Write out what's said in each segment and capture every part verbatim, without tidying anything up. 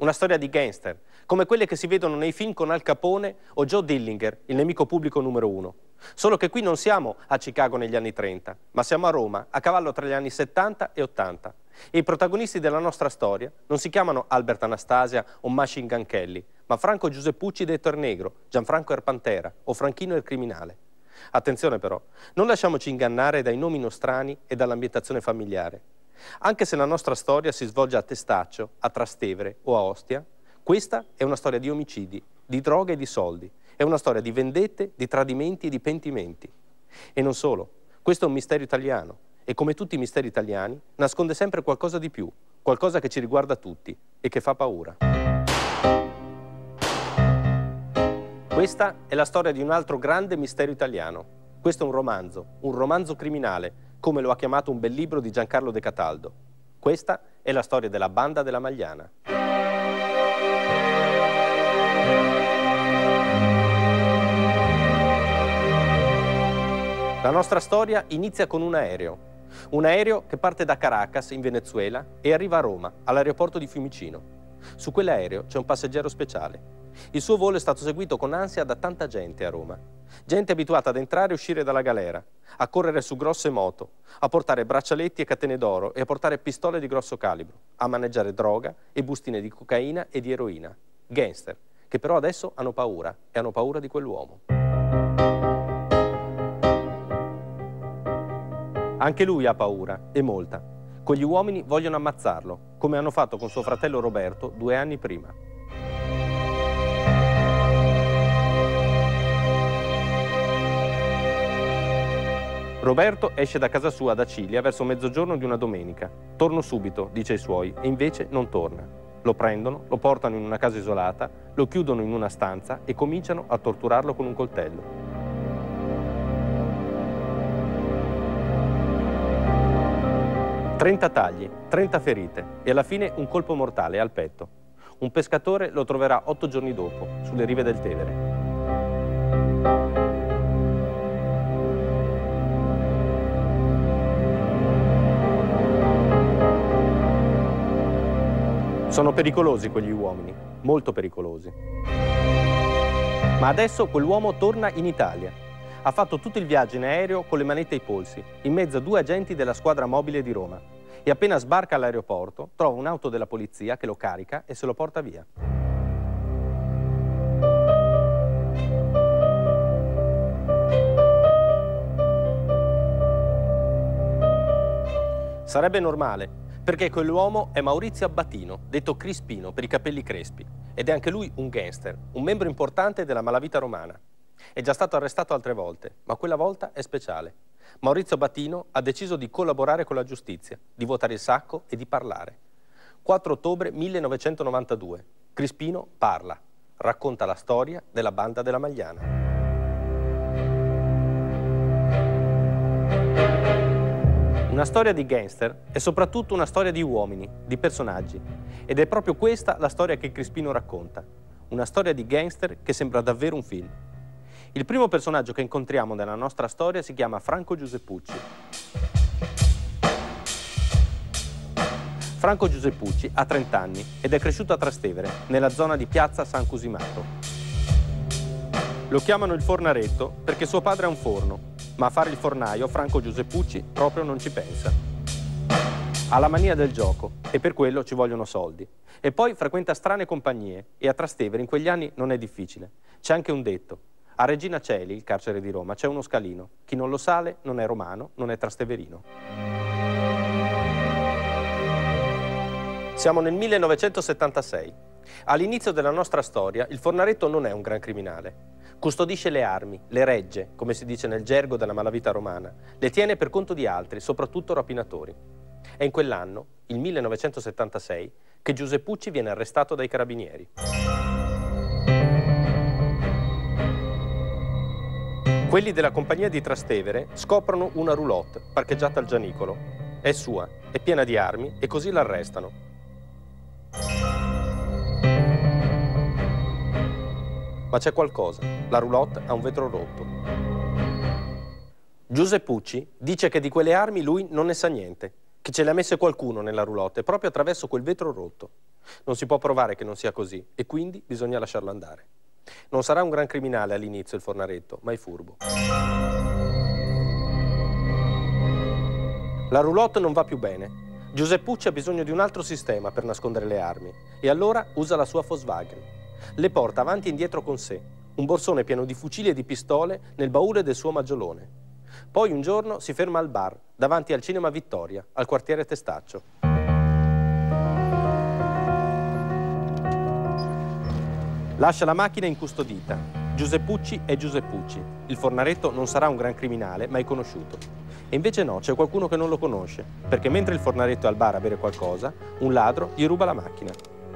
una storia di gangster, come quelle che si vedono nei film con Al Capone o Joe Dillinger, il nemico pubblico numero uno. Solo che qui non siamo a Chicago negli anni trenta, ma siamo a Roma, a cavallo tra gli anni settanta e ottanta. E i protagonisti della nostra storia non si chiamano Albert Anastasia o Machine Gun Kelly, ma Franco Giuseppucci detto il Negro, Gianfranco il Pantera o Franchino il Criminale. Attenzione però, non lasciamoci ingannare dai nomi nostrani e dall'ambientazione familiare. Anche se la nostra storia si svolge a Testaccio, a Trastevere o a Ostia, questa è una storia di omicidi, di droga e di soldi. È una storia di vendette, di tradimenti e di pentimenti. E non solo, questo è un mistero italiano e come tutti i misteri italiani nasconde sempre qualcosa di più, qualcosa che ci riguarda tutti e che fa paura. Questa è la storia di un altro grande mistero italiano. Questo è un romanzo, un romanzo criminale, come lo ha chiamato un bel libro di Giancarlo De Cataldo. Questa è la storia della banda della Magliana. La nostra storia inizia con un aereo. Un aereo che parte da Caracas, in Venezuela, e arriva a Roma, all'aeroporto di Fiumicino. Su quell'aereo c'è un passeggero speciale. Il suo volo è stato seguito con ansia da tanta gente a Roma. Gente abituata ad entrare e uscire dalla galera, a correre su grosse moto, a portare braccialetti e catene d'oro e a portare pistole di grosso calibro, a maneggiare droga e bustine di cocaina e di eroina. Gangster, che però adesso hanno paura e hanno paura di quell'uomo. Anche lui ha paura, e molta. Quegli uomini vogliono ammazzarlo, come hanno fatto con suo fratello Roberto due anni prima. Roberto esce da casa sua ad Acilia verso mezzogiorno di una domenica. Torno subito, dice ai suoi, e invece non torna. Lo prendono, lo portano in una casa isolata, lo chiudono in una stanza e cominciano a torturarlo con un coltello. trenta tagli, trenta ferite e alla fine un colpo mortale al petto. Un pescatore lo troverà otto giorni dopo, sulle rive del Tevere. Sono pericolosi quegli uomini, molto pericolosi. Ma adesso quell'uomo torna in Italia. Ha fatto tutto il viaggio in aereo con le manette ai polsi, in mezzo a due agenti della squadra mobile di Roma. E appena sbarca all'aeroporto, trova un'auto della polizia che lo carica e se lo porta via. Sarebbe normale, perché quell'uomo è Maurizio Abbatino, detto Crispino per i capelli crespi, ed è anche lui un gangster, un membro importante della malavita romana. È già stato arrestato altre volte, ma quella volta è speciale. Maurizio Abbatino ha deciso di collaborare con la giustizia, di votare il sacco e di parlare. quattro ottobre millenovecentonovantadue. Crispino parla, racconta la storia della banda della Magliana. Una storia di gangster è soprattutto una storia di uomini, di personaggi. Ed è proprio questa la storia che Crispino racconta. Una storia di gangster che sembra davvero un film. Il primo personaggio che incontriamo nella nostra storia si chiama Franco Giuseppucci. Franco Giuseppucci ha trenta anni ed è cresciuto a Trastevere, nella zona di Piazza San Cusimato. Lo chiamano il fornaretto perché suo padre ha un forno, ma a fare il fornaio Franco Giuseppucci proprio non ci pensa. Ha la mania del gioco e per quello ci vogliono soldi. E poi frequenta strane compagnie e a Trastevere in quegli anni non è difficile. C'è anche un detto. A Regina Coeli, il carcere di Roma, c'è uno scalino. Chi non lo sale non è romano, non è trasteverino. Siamo nel millenovecentosettantasei. All'inizio della nostra storia, il fornaretto non è un gran criminale. Custodisce le armi, le regge, come si dice nel gergo della malavita romana. Le tiene per conto di altri, soprattutto rapinatori. È in quell'anno, il millenovecentosettantasei, che Giuseppucci viene arrestato dai carabinieri. Quelli della compagnia di Trastevere scoprono una roulotte parcheggiata al Gianicolo. È sua, è piena di armi e così l'arrestano. Ma c'è qualcosa. La roulotte ha un vetro rotto. Giuseppucci dice che di quelle armi lui non ne sa niente, che ce le ha messe qualcuno nella roulotte proprio attraverso quel vetro rotto. Non si può provare che non sia così e quindi bisogna lasciarlo andare. Non sarà un gran criminale all'inizio il Fornaretto, ma è furbo. La roulotte non va più bene. Giuseppucci ha bisogno di un altro sistema per nascondere le armi e allora usa la sua Volkswagen. Le porta avanti e indietro con sé, un borsone pieno di fucili e di pistole nel baule del suo maggiolone. Poi un giorno si ferma al bar, davanti al Cinema Vittoria, al quartiere Testaccio. Lascia la macchina incustodita. Giuseppucci è Giuseppucci. Il Fornaretto non sarà un gran criminale, ma è conosciuto. E invece no, c'è qualcuno che non lo conosce, perché mentre il Fornaretto è al bar a bere qualcosa, un ladro gli ruba la macchina.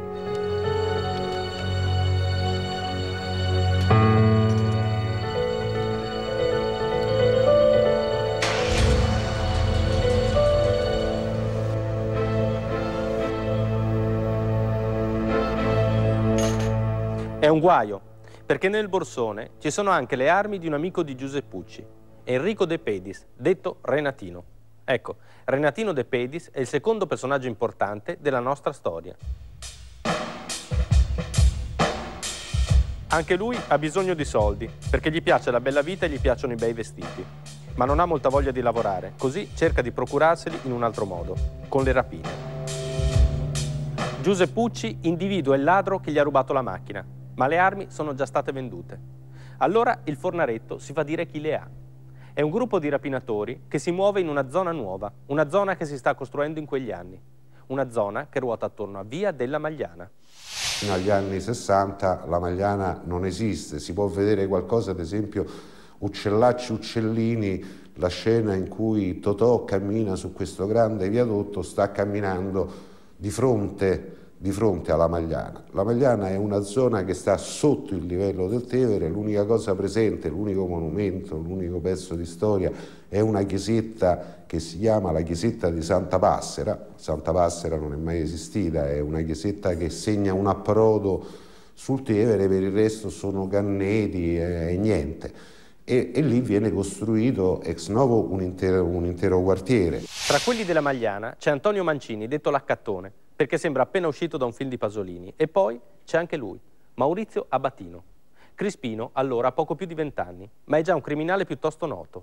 È un guaio, perché nel borsone ci sono anche le armi di un amico di Giuseppucci, Enrico De Pedis, detto Renatino. Ecco, Renatino De Pedis è il secondo personaggio importante della nostra storia. Anche lui ha bisogno di soldi, perché gli piace la bella vita e gli piacciono i bei vestiti. Ma non ha molta voglia di lavorare, così cerca di procurarseli in un altro modo, con le rapine. Giuseppucci individua il ladro che gli ha rubato la macchina, ma le armi sono già state vendute. Allora il Fornaretto si fa dire chi le ha. È un gruppo di rapinatori che si muove in una zona nuova, una zona che si sta costruendo in quegli anni, una zona che ruota attorno a Via della Magliana. Fino agli anni sessanta la Magliana non esiste, si può vedere qualcosa, ad esempio Uccellacci Uccellini, la scena in cui Totò cammina su questo grande viadotto, sta camminando di fronte di fronte alla Magliana. La Magliana è una zona che sta sotto il livello del Tevere, l'unica cosa presente, l'unico monumento, l'unico pezzo di storia è una chiesetta che si chiama la chiesetta di Santa Passera. Santa Passera non è mai esistita, è una chiesetta che segna un approdo sul Tevere, per il resto sono canneti e, e niente. E, e lì viene costruito ex novo un intero, un intero quartiere. Tra quelli della Magliana c'è Antonio Mancini, detto l'Accattone, perché sembra appena uscito da un film di Pasolini. E poi c'è anche lui, Maurizio Abatino. Crispino allora ha poco più di vent'anni, ma è già un criminale piuttosto noto.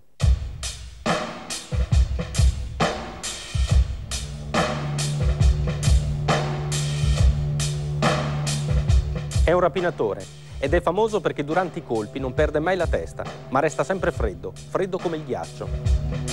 È un rapinatore ed è famoso perché durante i colpi non perde mai la testa, ma resta sempre freddo, freddo come il ghiaccio.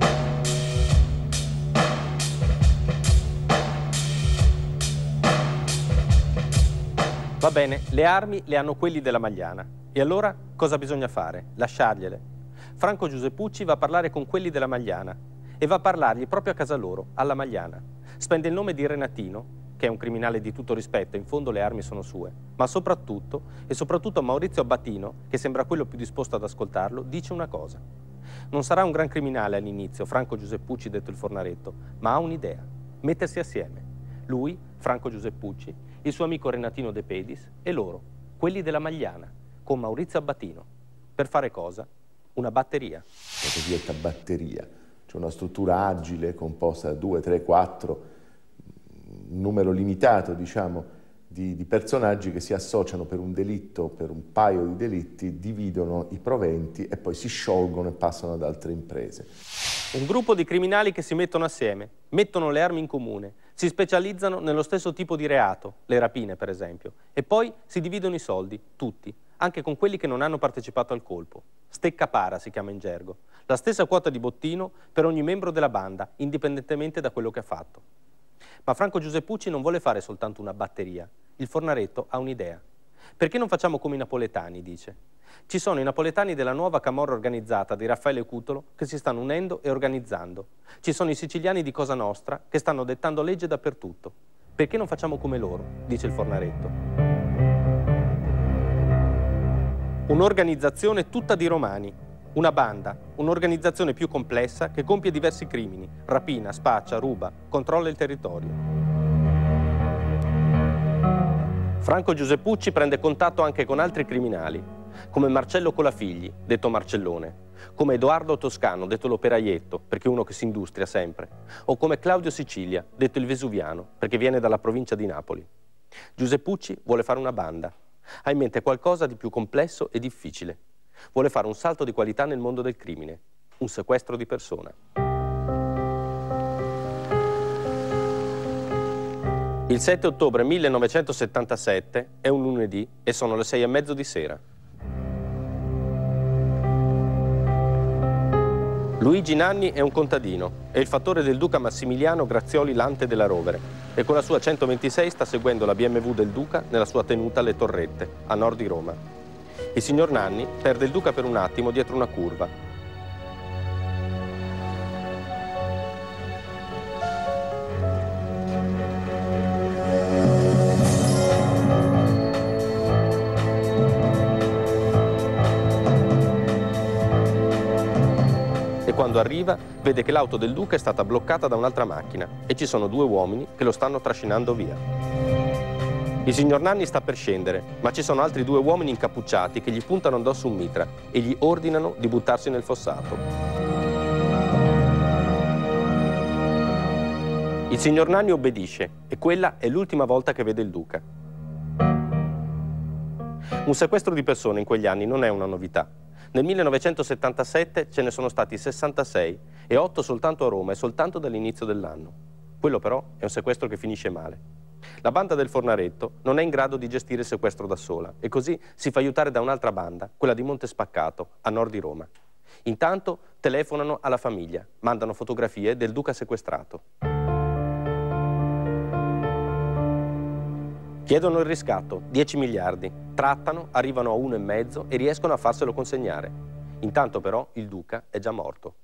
Va bene, le armi le hanno quelli della Magliana. E allora cosa bisogna fare? Lasciargliele. Franco Giuseppucci va a parlare con quelli della Magliana e va a parlargli proprio a casa loro, alla Magliana. Spende il nome di Renatino, che è un criminale di tutto rispetto, in fondo le armi sono sue, ma soprattutto, e soprattutto a Maurizio Abatino, che sembra quello più disposto ad ascoltarlo, dice una cosa. Non sarà un gran criminale all'inizio, Franco Giuseppucci, detto il Fornaretto, ma ha un'idea: mettersi assieme. Lui, Franco Giuseppucci, il suo amico Renatino De Pedis e loro, quelli della Magliana, con Maurizio Abatino. Per fare cosa? Una batteria. La cosiddetta batteria, cioè una struttura agile composta da due, tre, quattro, un numero limitato, diciamo, di, di personaggi che si associano per un delitto, per un paio di delitti, dividono i proventi e poi si sciolgono e passano ad altre imprese. Un gruppo di criminali che si mettono assieme, mettono le armi in comune, si specializzano nello stesso tipo di reato, le rapine per esempio, e poi si dividono i soldi, tutti, anche con quelli che non hanno partecipato al colpo. Stecca para si chiama in gergo, la stessa quota di bottino per ogni membro della banda, indipendentemente da quello che ha fatto. Ma Franco Giuseppucci non vuole fare soltanto una batteria, il Fornaretto ha un'idea. Perché non facciamo come i napoletani, dice. Ci sono i napoletani della nuova camorra organizzata di Raffaele Cutolo che si stanno unendo e organizzando. Ci sono i siciliani di Cosa Nostra che stanno dettando legge dappertutto. Perché non facciamo come loro, dice il Fornaretto. Un'organizzazione tutta di romani, una banda, un'organizzazione più complessa che compie diversi crimini, rapina, spaccia, ruba, controlla il territorio. Franco Giuseppucci prende contatto anche con altri criminali, come Marcello Colafigli, detto Marcellone, come Edoardo Toscano, detto l'operaietto, perché è uno che si industria sempre, o come Claudio Sicilia, detto il Vesuviano, perché viene dalla provincia di Napoli. Giuseppucci vuole fare una banda. Ha in mente qualcosa di più complesso e difficile. Vuole fare un salto di qualità nel mondo del crimine, un sequestro di persona. Il sette ottobre millenovecentosettantasette è un lunedì e sono le sei e mezzo di sera. Luigi Nanni è un contadino, è il fattore del duca Massimiliano Grazioli Lante della Rovere e con la sua centoventisei sta seguendo la B M W del duca nella sua tenuta alle Torrette, a nord di Roma. Il signor Nanni perde il duca per un attimo dietro una curva. E quando arriva, vede che l'auto del duca è stata bloccata da un'altra macchina e ci sono due uomini che lo stanno trascinando via. Il signor Nanni sta per scendere, ma ci sono altri due uomini incappucciati che gli puntano addosso un mitra e gli ordinano di buttarsi nel fossato. Il signor Nanni obbedisce e quella è l'ultima volta che vede il duca. Un sequestro di persone in quegli anni non è una novità. Nel millenovecentosettantasette ce ne sono stati sessantasei e otto soltanto a Roma e soltanto dall'inizio dell'anno. Quello però è un sequestro che finisce male. La banda del Fornaretto non è in grado di gestire il sequestro da sola e così si fa aiutare da un'altra banda, quella di Montespaccato, a nord di Roma. Intanto telefonano alla famiglia, mandano fotografie del duca sequestrato. Chiedono il riscatto, dieci miliardi, trattano, arrivano a uno e mezzo e riescono a farselo consegnare. Intanto però il duca è già morto.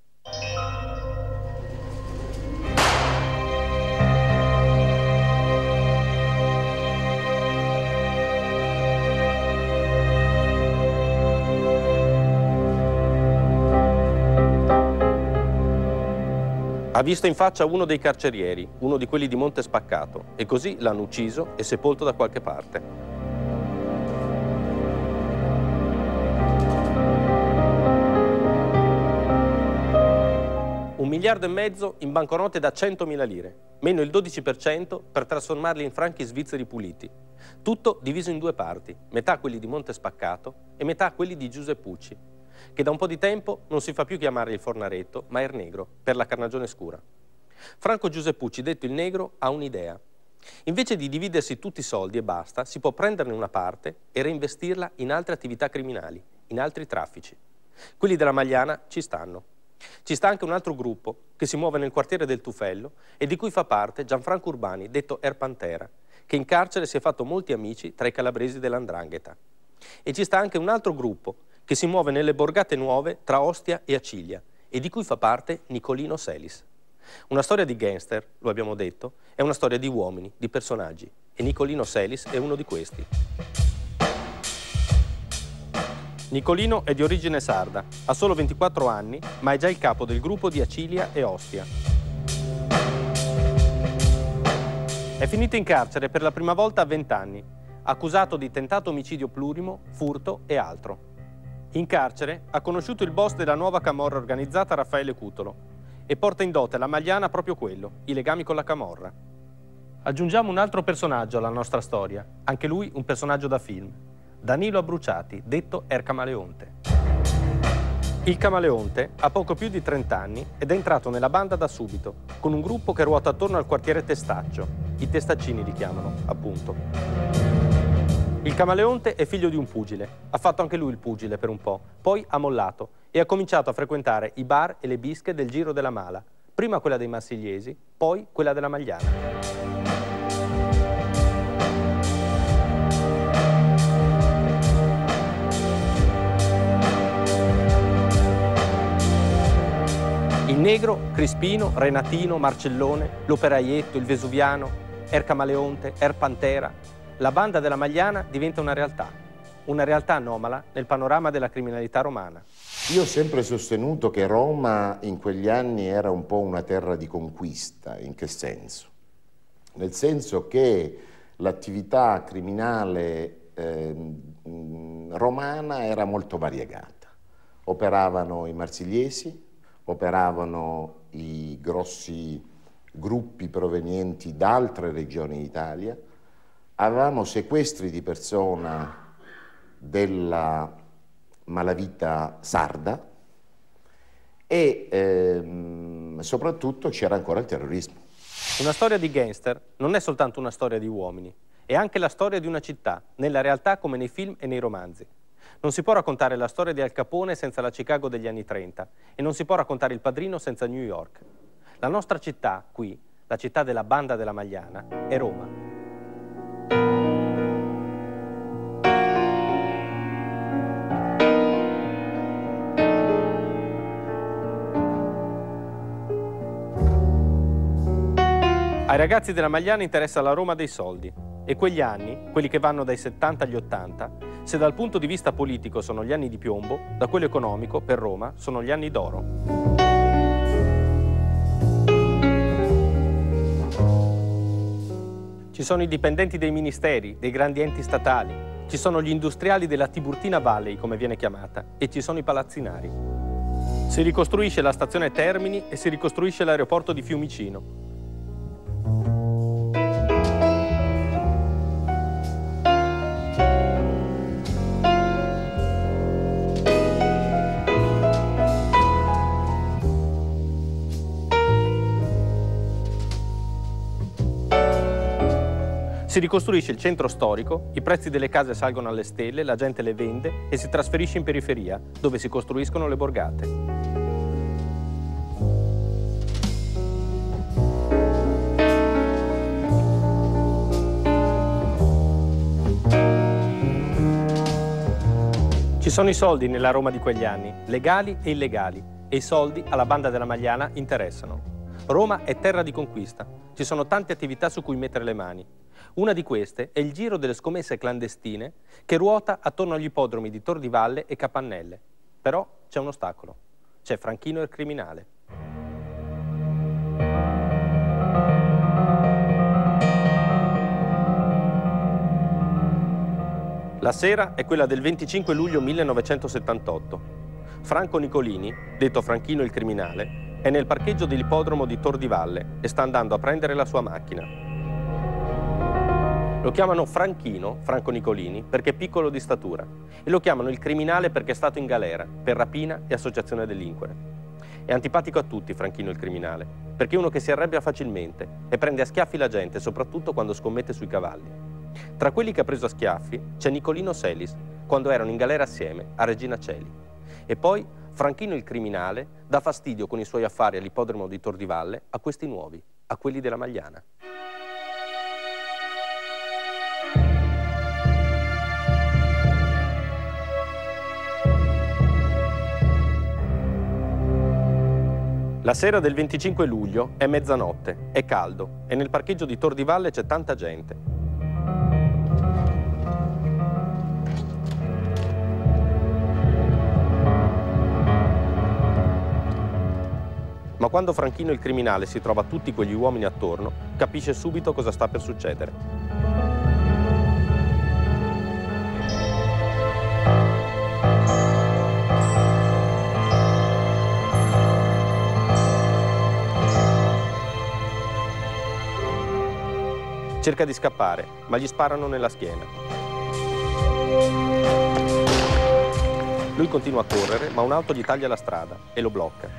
Ha visto in faccia uno dei carcerieri, uno di quelli di Montespaccato, e così l'hanno ucciso e sepolto da qualche parte. Un miliardo e mezzo in banconote da centomila lire, meno il dodici per cento per trasformarli in franchi svizzeri puliti. Tutto diviso in due parti, metà quelli di Montespaccato e metà quelli di Giuseppucci, che da un po' di tempo non si fa più chiamare il Fornaretto, ma il Negro, per la carnagione scura. Franco Giuseppucci, detto il Negro, ha un'idea. Invece di dividersi tutti i soldi e basta, si può prenderne una parte e reinvestirla in altre attività criminali, in altri traffici. Quelli della Magliana ci stanno. Ci sta anche un altro gruppo che si muove nel quartiere del Tufello e di cui fa parte Gianfranco Urbani, detto Er Pantera, che in carcere si è fatto molti amici tra i calabresi dell'Andrangheta. E ci sta anche un altro gruppo che si muove nelle borgate nuove tra Ostia e Acilia e di cui fa parte Nicolino Selis. Una storia di gangster, lo abbiamo detto, è una storia di uomini, di personaggi, e Nicolino Selis è uno di questi. Nicolino è di origine sarda, ha solo ventiquattro anni, ma è già il capo del gruppo di Acilia e Ostia. È finito in carcere per la prima volta a venti anni, accusato di tentato omicidio plurimo, furto e altro. In carcere ha conosciuto il boss della nuova camorra organizzata, Raffaele Cutolo, e porta in dote alla Magliana proprio quello, i legami con la camorra. Aggiungiamo un altro personaggio alla nostra storia, anche lui un personaggio da film, Danilo Abruciati, detto Er Camaleonte. Il Camaleonte ha poco più di trenta anni ed è entrato nella banda da subito, con un gruppo che ruota attorno al quartiere Testaccio, i testaccini li chiamano, appunto. Il Camaleonte è figlio di un pugile, ha fatto anche lui il pugile per un po', poi ha mollato e ha cominciato a frequentare i bar e le bische del Giro della Mala, prima quella dei Marsigliesi, poi quella della Magliana. Il Negro, Crispino, Renatino, Marcellone, l'Operaietto, il Vesuviano, Er Camaleonte, Er Pantera. La banda della Magliana diventa una realtà, una realtà anomala nel panorama della criminalità romana. Io ho sempre sostenuto che Roma in quegli anni era un po' una terra di conquista. In che senso? Nel senso che l'attività criminale eh, romana era molto variegata. Operavano i marsigliesi, operavano i grossi gruppi provenienti da altre regioni d'Italia, avevamo sequestri di persona della malavita sarda e ehm, soprattutto c'era ancora il terrorismo. Una storia di gangster non è soltanto una storia di uomini, è anche la storia di una città, nella realtà come nei film e nei romanzi. Non si può raccontare la storia di Al Capone senza la Chicago degli anni trenta e non si può raccontare Il Padrino senza New York. La nostra città, qui, la città della banda della Magliana, è Roma. Ai ragazzi della Magliana interessa la Roma dei soldi e quegli anni, quelli che vanno dai settanta agli ottanta, se dal punto di vista politico sono gli anni di piombo, da quello economico per Roma sono gli anni d'oro. Ci sono i dipendenti dei ministeri, dei grandi enti statali, ci sono gli industriali della Tiburtina Valley, come viene chiamata, e ci sono i palazzinari. Si ricostruisce la stazione Termini e si ricostruisce l'aeroporto di Fiumicino. Si ricostruisce il centro storico, i prezzi delle case salgono alle stelle, la gente le vende e si trasferisce in periferia, dove si costruiscono le borgate. Ci sono i soldi nella Roma di quegli anni, legali e illegali, e i soldi alla banda della Magliana interessano. Roma è terra di conquista, ci sono tante attività su cui mettere le mani. Una di queste è il giro delle scommesse clandestine che ruota attorno agli ippodromi di Tor di Valle e Capannelle. Però c'è un ostacolo, c'è Franchino il criminale. La sera è quella del venticinque luglio millenovecentosettantotto. Franco Nicolini, detto Franchino il criminale, è nel parcheggio dell'ippodromo di Tor di Valle e sta andando a prendere la sua macchina. Lo chiamano Franchino, Franco Nicolini, perché è piccolo di statura, e lo chiamano il criminale perché è stato in galera per rapina e associazione a delinquere. È antipatico a tutti Franchino il criminale, perché è uno che si arrabbia facilmente e prende a schiaffi la gente, soprattutto quando scommette sui cavalli. Tra quelli che ha preso a schiaffi c'è Nicolino Selis, quando erano in galera assieme a Regina Coeli. E poi Franchino il criminale dà fastidio con i suoi affari all'ippodromo di Tor di Valle a questi nuovi, a quelli della Magliana. La sera del venticinque luglio è mezzanotte, è caldo e nel parcheggio di Tor di Valle c'è tanta gente. Ma quando Franchino il criminale si trova tutti quegli uomini attorno, capisce subito cosa sta per succedere. Cerca di scappare, ma gli sparano nella schiena. Lui continua a correre, ma un'auto gli taglia la strada e lo blocca.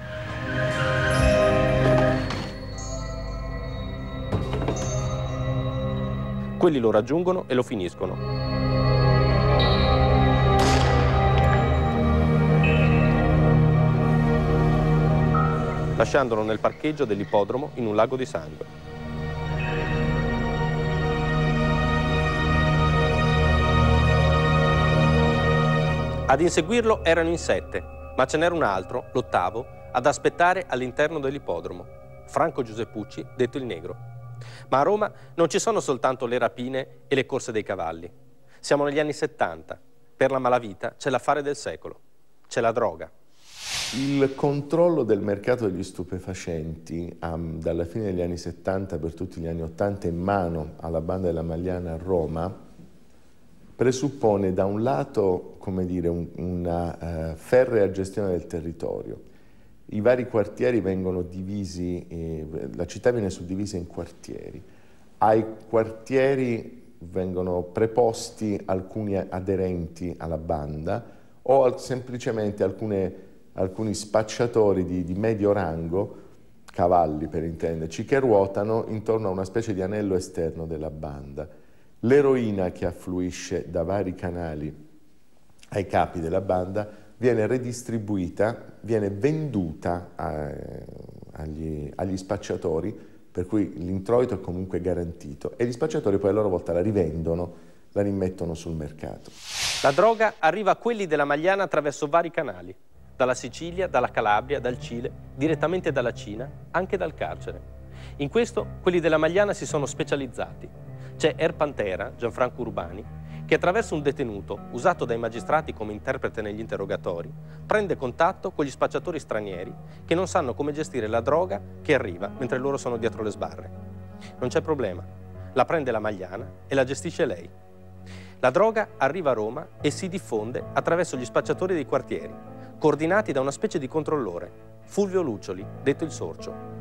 Quelli lo raggiungono e lo finiscono. Lasciandolo nel parcheggio dell'ippodromo in un lago di sangue. Ad inseguirlo erano in sette, ma ce n'era un altro, l'ottavo, ad aspettare all'interno dell'ippodromo, Franco Giuseppucci, detto il Negro. Ma a Roma non ci sono soltanto le rapine e le corse dei cavalli. Siamo negli anni settanta. Per la malavita c'è l'affare del secolo, c'è la droga. Il controllo del mercato degli stupefacenti um, dalla fine degli anni settanta per tutti gli anni ottanta in mano alla banda della Magliana a Roma presuppone da un lato, come dire, un, una uh, ferrea gestione del territorio. I vari quartieri vengono divisi, eh, la città viene suddivisa in quartieri. Ai quartieri vengono preposti alcuni aderenti alla banda o al, semplicemente alcune, alcuni spacciatori di, di medio rango, cavalli per intenderci, che ruotano intorno a una specie di anello esterno della banda. L'eroina che affluisce da vari canali ai capi della banda viene redistribuita, viene venduta a, agli, agli spacciatori, per cui l'introito è comunque garantito e gli spacciatori poi a loro volta la rivendono, la rimettono sul mercato. La droga arriva a quelli della Magliana attraverso vari canali, dalla Sicilia, dalla Calabria, dal Cile, direttamente dalla Cina, anche dal carcere. In questo quelli della Magliana si sono specializzati. C'è Er Pantera, Gianfranco Urbani, che attraverso un detenuto, usato dai magistrati come interprete negli interrogatori, prende contatto con gli spacciatori stranieri che non sanno come gestire la droga che arriva mentre loro sono dietro le sbarre. Non c'è problema, la prende la Magliana e la gestisce lei. La droga arriva a Roma e si diffonde attraverso gli spacciatori dei quartieri, coordinati da una specie di controllore, Fulvio Luccioli, detto il Sorcio.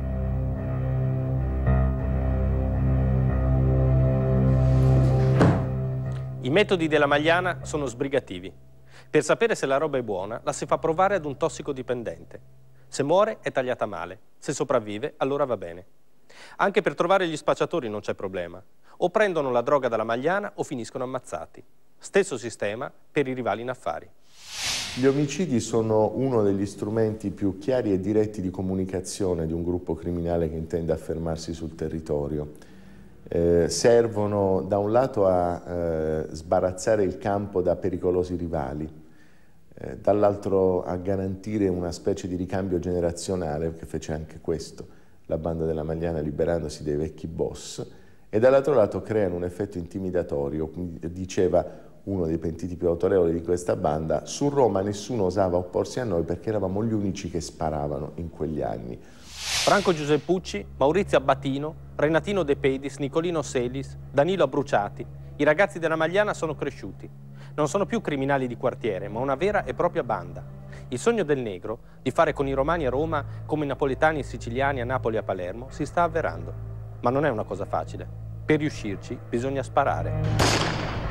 I metodi della Magliana sono sbrigativi. Per sapere se la roba è buona, la si fa provare ad un tossicodipendente. Se muore è tagliata male, se sopravvive allora va bene. Anche per trovare gli spacciatori non c'è problema. O prendono la droga dalla Magliana o finiscono ammazzati. Stesso sistema per i rivali in affari. Gli omicidi sono uno degli strumenti più chiari e diretti di comunicazione di un gruppo criminale che intende affermarsi sul territorio. Eh, servono da un lato a eh, sbarazzare il campo da pericolosi rivali, eh, dall'altro a garantire una specie di ricambio generazionale, che fece anche questo la banda della Magliana liberandosi dei vecchi boss, e dall'altro lato creano un effetto intimidatorio. Diceva uno dei pentiti più autorevoli di questa banda: su Roma nessuno osava opporsi a noi perché eravamo gli unici che sparavano in quegli anni. Franco Giuseppucci, Maurizio Abbatino, Renatino De Pedis, Nicolino Selis, Danilo Abruciati, i ragazzi della Magliana sono cresciuti. Non sono più criminali di quartiere, ma una vera e propria banda. Il sogno del negro, di fare con i romani a Roma come i napoletani e i siciliani a Napoli e a Palermo, si sta avverando. Ma non è una cosa facile. Per riuscirci bisogna sparare.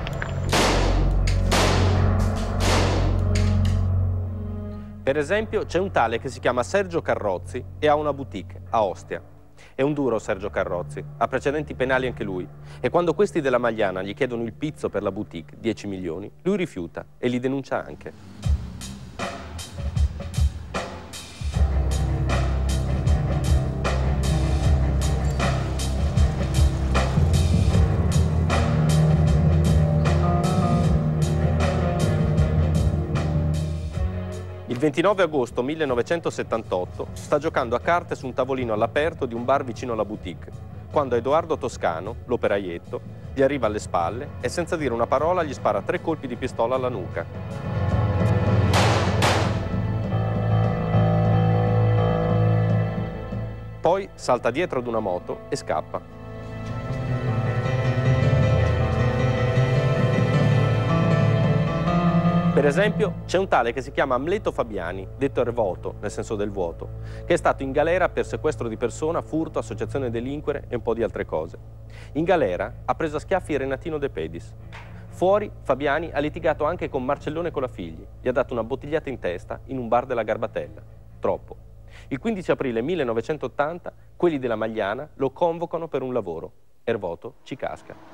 Per esempio, c'è un tale che si chiama Sergio Carrozzi e ha una boutique a Ostia. È un duro Sergio Carrozzi, ha precedenti penali anche lui, e quando questi della Magliana gli chiedono il pizzo per la boutique, dieci milioni, lui rifiuta e li denuncia anche. Il ventinove agosto millenovecentosettantotto sta giocando a carte su un tavolino all'aperto di un bar vicino alla boutique, quando Edoardo Toscano, l'operaietto, gli arriva alle spalle e senza dire una parola gli spara tre colpi di pistola alla nuca. Poi salta dietro ad una moto e scappa. Per esempio, c'è un tale che si chiama Amleto Fabiani, detto Ervoto, nel senso del vuoto, che è stato in galera per sequestro di persona, furto, associazione a delinquere e un po' di altre cose. In galera ha preso a schiaffi Renatino De Pedis. Fuori, Fabiani ha litigato anche con Marcellone Colafigli, gli ha dato una bottigliata in testa in un bar della Garbatella. Troppo. Il quindici aprile millenovecentottanta, quelli della Magliana lo convocano per un lavoro. Ervoto ci casca.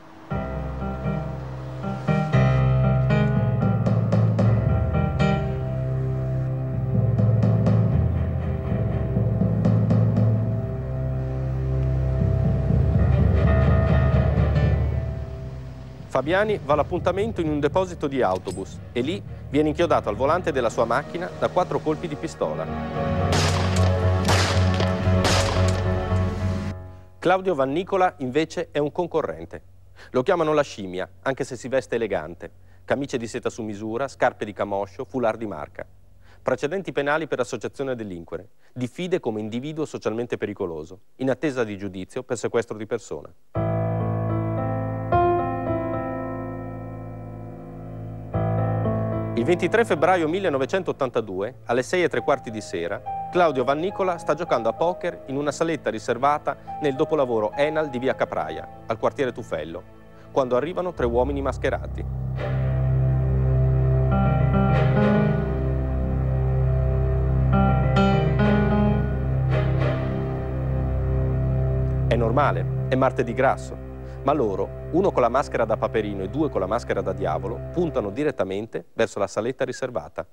Fabiani va all'appuntamento in un deposito di autobus e lì viene inchiodato al volante della sua macchina da quattro colpi di pistola. Claudio Vannicola invece è un concorrente. Lo chiamano la scimmia, anche se si veste elegante. Camicie di seta su misura, scarpe di camoscio, foulard di marca. Precedenti penali per associazione a delinquere. Diffide come individuo socialmente pericoloso, in attesa di giudizio per sequestro di persona. Il ventitré febbraio millenovecentottantadue, alle sei e tre quarti di sera, Claudio Vannicola sta giocando a poker in una saletta riservata nel dopolavoro Enal di via Capraia, al quartiere Tufello, quando arrivano tre uomini mascherati. È normale, è martedì grasso, ma loro, uno con la maschera da Paperino e due con la maschera da diavolo, puntano direttamente verso la saletta riservata.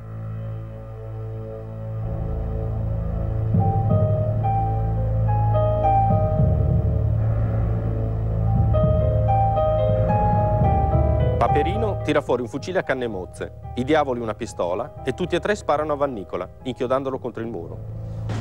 Paperino tira fuori un fucile a canne mozze, i diavoli una pistola e tutti e tre sparano a Vannicola, inchiodandolo contro il muro.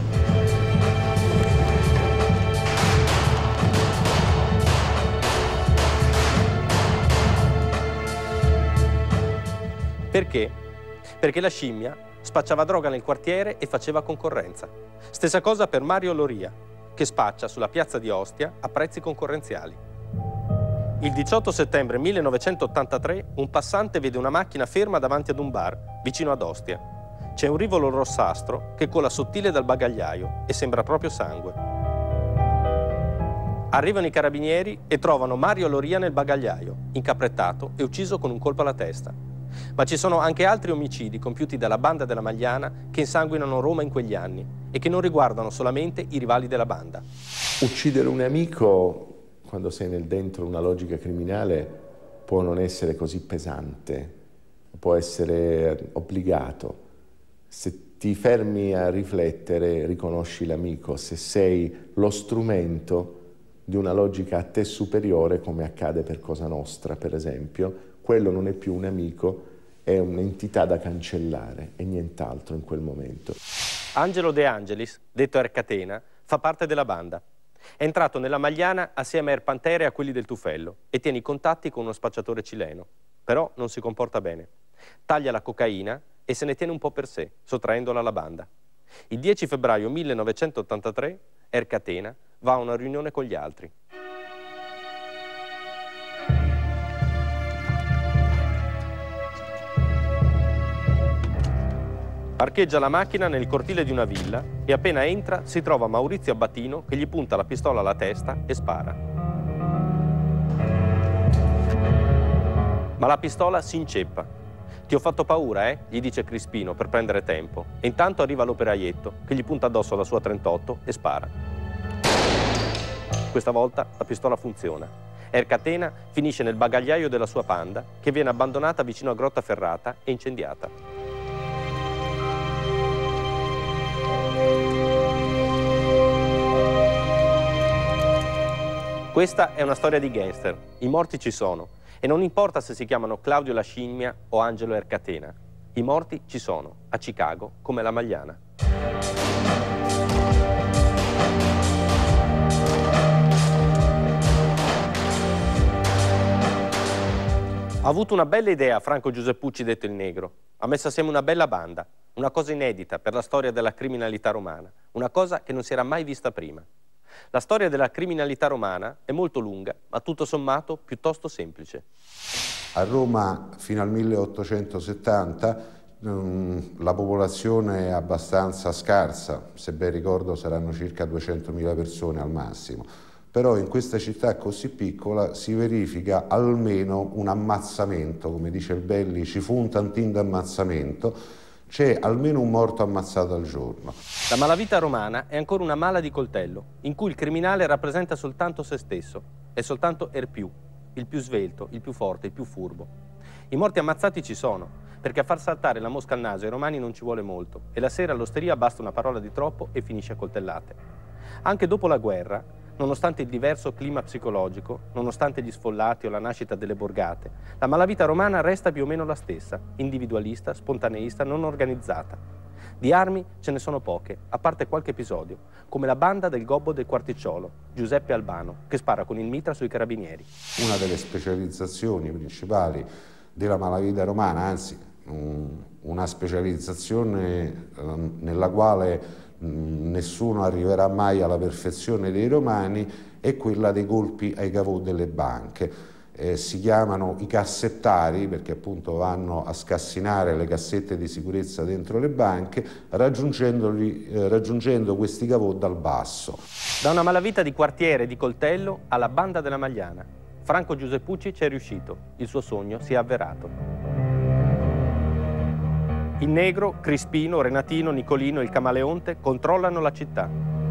Perché? Perché la scimmia spacciava droga nel quartiere e faceva concorrenza. Stessa cosa per Mario Loria, che spaccia sulla piazza di Ostia a prezzi concorrenziali. Il diciotto settembre millenovecentottantatré un passante vede una macchina ferma davanti ad un bar, vicino ad Ostia. C'è un rivolo rossastro che cola sottile dal bagagliaio e sembra proprio sangue. Arrivano i carabinieri e trovano Mario Loria nel bagagliaio, incaprettato e ucciso con un colpo alla testa. Ma ci sono anche altri omicidi compiuti dalla banda della Magliana che insanguinano Roma in quegli anni e che non riguardano solamente i rivali della banda. Uccidere un amico, quando sei nel dentro una logica criminale, può non essere così pesante, può essere obbligato. Se ti fermi a riflettere, riconosci l'amico, se sei lo strumento di una logica a te superiore, come accade per Cosa Nostra, per esempio, quello non è più un amico, è un'entità da cancellare e nient'altro in quel momento. Angelo De Angelis, detto Ercatena, fa parte della banda. È entrato nella Magliana assieme a Erpantera e a quelli del Tufello e tiene i contatti con uno spacciatore cileno. Però non si comporta bene. Taglia la cocaina e se ne tiene un po' per sé, sottraendola alla banda. Il dieci febbraio millenovecentottantatré Ercatena va a una riunione con gli altri. Parcheggia la macchina nel cortile di una villa e appena entra si trova Maurizio Abbatino che gli punta la pistola alla testa e spara. Ma la pistola si inceppa. Ti ho fatto paura, eh? Gli dice Crispino per prendere tempo. E intanto arriva l'operaietto che gli punta addosso la sua trentotto e spara. Questa volta la pistola funziona. Ercatena finisce nel bagagliaio della sua Panda che viene abbandonata vicino a Grottaferrata e incendiata. Questa è una storia di gangster, i morti ci sono e non importa se si chiamano Claudio La Scimmia o Angelo Ercatena, i morti ci sono, a Chicago come la Magliana. Ha avuto una bella idea Franco Giuseppucci detto il Negro, ha messo assieme una bella banda, una cosa inedita per la storia della criminalità romana, una cosa che non si era mai vista prima. La storia della criminalità romana è molto lunga, ma tutto sommato piuttosto semplice. A Roma fino al milleottocentosettanta um, la popolazione è abbastanza scarsa, se ben ricordo saranno circa duecentomila persone al massimo, però in questa città così piccola si verifica almeno un ammazzamento, come dice il Belli, ci fu un tantin d'ammazzamento, c'è almeno un morto ammazzato al giorno. La malavita romana è ancora una mala di coltello, in cui il criminale rappresenta soltanto se stesso, è soltanto er più, il più svelto, il più forte, il più furbo. I morti ammazzati ci sono, perché a far saltare la mosca al naso ai romani non ci vuole molto, e la sera all'osteria basta una parola di troppo e finisce a coltellate. Anche dopo la guerra, nonostante il diverso clima psicologico, nonostante gli sfollati o la nascita delle borgate, la malavita romana resta più o meno la stessa, individualista, spontaneista, non organizzata. Di armi ce ne sono poche, a parte qualche episodio, come la banda del gobbo del Quarticciolo, Giuseppe Albano, che spara con il mitra sui carabinieri. Una delle specializzazioni principali della malavita romana, anzi una specializzazione nella quale nessuno arriverà mai alla perfezione dei romani, è quella dei colpi ai caveau delle banche. Eh, si chiamano i cassettari perché appunto vanno a scassinare le cassette di sicurezza dentro le banche, raggiungendoli, eh, raggiungendo questi caveau dal basso. Da una malavita di quartiere e di coltello alla banda della Magliana. Franco Giuseppucci ci è riuscito, il suo sogno si è avverato. Il Negro, Crispino, Renatino, Nicolino e il Camaleonte controllano la città.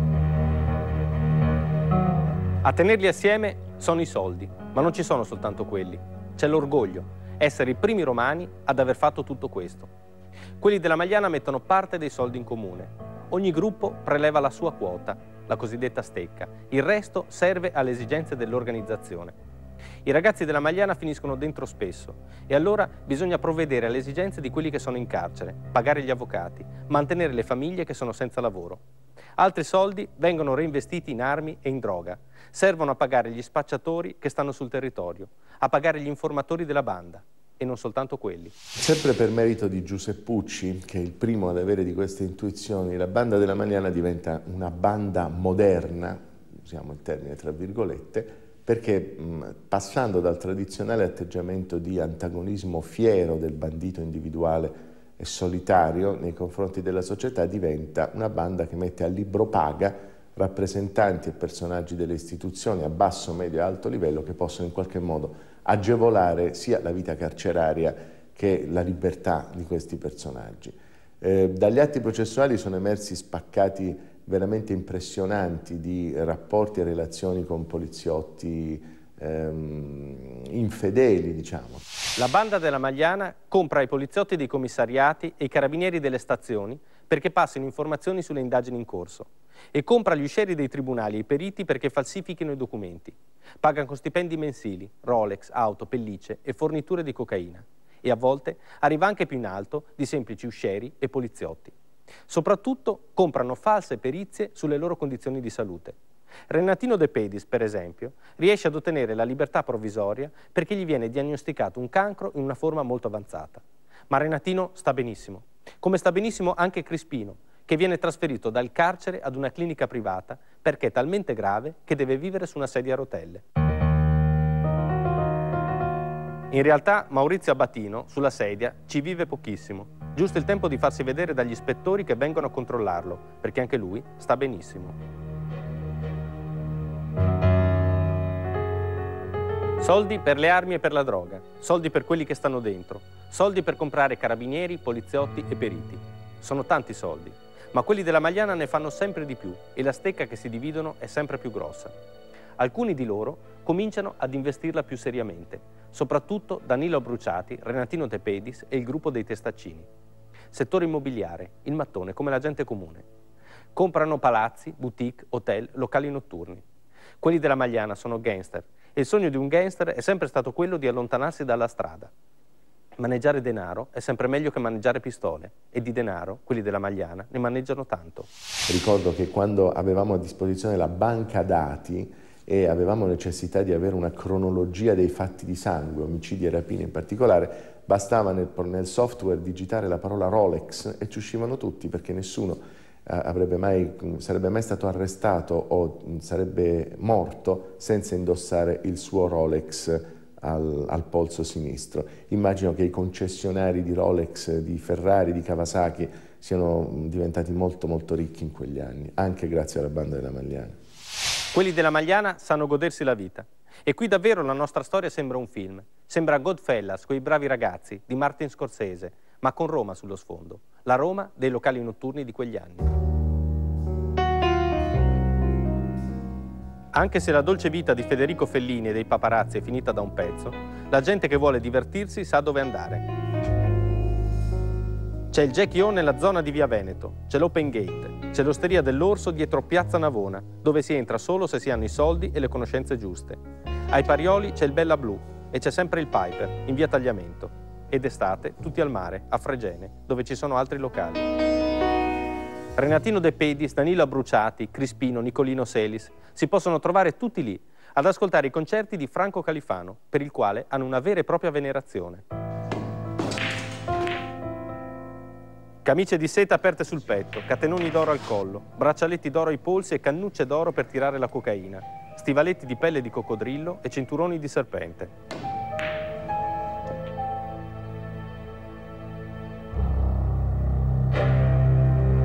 A tenerli assieme sono i soldi, ma non ci sono soltanto quelli. C'è l'orgoglio, essere i primi romani ad aver fatto tutto questo. Quelli della Magliana mettono parte dei soldi in comune. Ogni gruppo preleva la sua quota, la cosiddetta stecca. Il resto serve alle esigenze dell'organizzazione. I ragazzi della Magliana finiscono dentro spesso e allora bisogna provvedere alle esigenze di quelli che sono in carcere, pagare gli avvocati, mantenere le famiglie che sono senza lavoro. Altri soldi vengono reinvestiti in armi e in droga. Servono a pagare gli spacciatori che stanno sul territorio, a pagare gli informatori della banda e non soltanto quelli. Sempre per merito di Giuseppucci, che è il primo ad avere di queste intuizioni, la banda della Magliana diventa una banda moderna, usiamo il termine tra virgolette, perché mh, passando dal tradizionale atteggiamento di antagonismo fiero del bandito individuale e solitario nei confronti della società, diventa una banda che mette a libro paga rappresentanti e personaggi delle istituzioni a basso, medio e alto livello che possono in qualche modo agevolare sia la vita carceraria che la libertà di questi personaggi. Eh, dagli atti processuali sono emersi spaccati veramente impressionanti di rapporti e relazioni con poliziotti ehm, infedeli, diciamo. La banda della Magliana compra i poliziotti dei commissariati e i carabinieri delle stazioni perché passino informazioni sulle indagini in corso e compra gli uscieri dei tribunali e i periti perché falsifichino i documenti. Paga con stipendi mensili, Rolex, auto, pellicce e forniture di cocaina. E a volte arriva anche più in alto di semplici uscieri e poliziotti. Soprattutto comprano false perizie sulle loro condizioni di salute. Renatino De Pedis, per esempio, riesce ad ottenere la libertà provvisoria perché gli viene diagnosticato un cancro in una forma molto avanzata. Ma Renatino sta benissimo, come sta benissimo anche Crispino, che viene trasferito dal carcere ad una clinica privata perché è talmente grave che deve vivere su una sedia a rotelle. In realtà Maurizio Abatino, sulla sedia, ci vive pochissimo, giusto il tempo di farsi vedere dagli ispettori che vengono a controllarlo, perché anche lui sta benissimo. Soldi per le armi e per la droga, soldi per quelli che stanno dentro, soldi per comprare carabinieri, poliziotti e periti. Sono tanti soldi, ma quelli della Magliana ne fanno sempre di più e la stecca che si dividono è sempre più grossa. Alcuni di loro cominciano ad investirla più seriamente, soprattutto Danilo Bruciati, Renatino De Pedis e il gruppo dei Testaccini. Settore immobiliare, il mattone come la gente comune. Comprano palazzi, boutique, hotel, locali notturni. Quelli della Magliana sono gangster e il sogno di un gangster è sempre stato quello di allontanarsi dalla strada. Maneggiare denaro è sempre meglio che maneggiare pistole e di denaro quelli della Magliana ne maneggiano tanto. Ricordo che quando avevamo a disposizione la banca dati e avevamo necessità di avere una cronologia dei fatti di sangue, omicidi e rapine in particolare, bastava nel, nel software digitare la parola Rolex e ci uscivano tutti, perché nessuno eh, avrebbe mai, sarebbe mai stato arrestato o sarebbe morto senza indossare il suo Rolex al, al polso sinistro. Immagino che i concessionari di Rolex, di Ferrari, di Kawasaki siano diventati molto molto ricchi in quegli anni, anche grazie alla banda della Magliana. Quelli della Magliana sanno godersi la vita. E qui davvero la nostra storia sembra un film. Sembra Goodfellas, quei bravi ragazzi, di Martin Scorsese, ma con Roma sullo sfondo. La Roma dei locali notturni di quegli anni. Anche se la dolce vita di Federico Fellini e dei paparazzi è finita da un pezzo, la gente che vuole divertirsi sa dove andare. C'è il Jackie O nella zona di Via Veneto, c'è l'Open Gate, c'è l'Osteria dell'Orso dietro Piazza Navona, dove si entra solo se si hanno i soldi e le conoscenze giuste. Ai Parioli c'è il Bella Blu e c'è sempre il Piper, in via Tagliamento. Ed estate tutti al mare, a Fregene, dove ci sono altri locali. Renatino De Pedis, Danilo Bruciati, Crispino, Nicolino Selis si possono trovare tutti lì, ad ascoltare i concerti di Franco Califano, per il quale hanno una vera e propria venerazione. Camicie di seta aperte sul petto, catenoni d'oro al collo, braccialetti d'oro ai polsi e cannucce d'oro per tirare la cocaina, stivaletti di pelle di coccodrillo e cinturoni di serpente.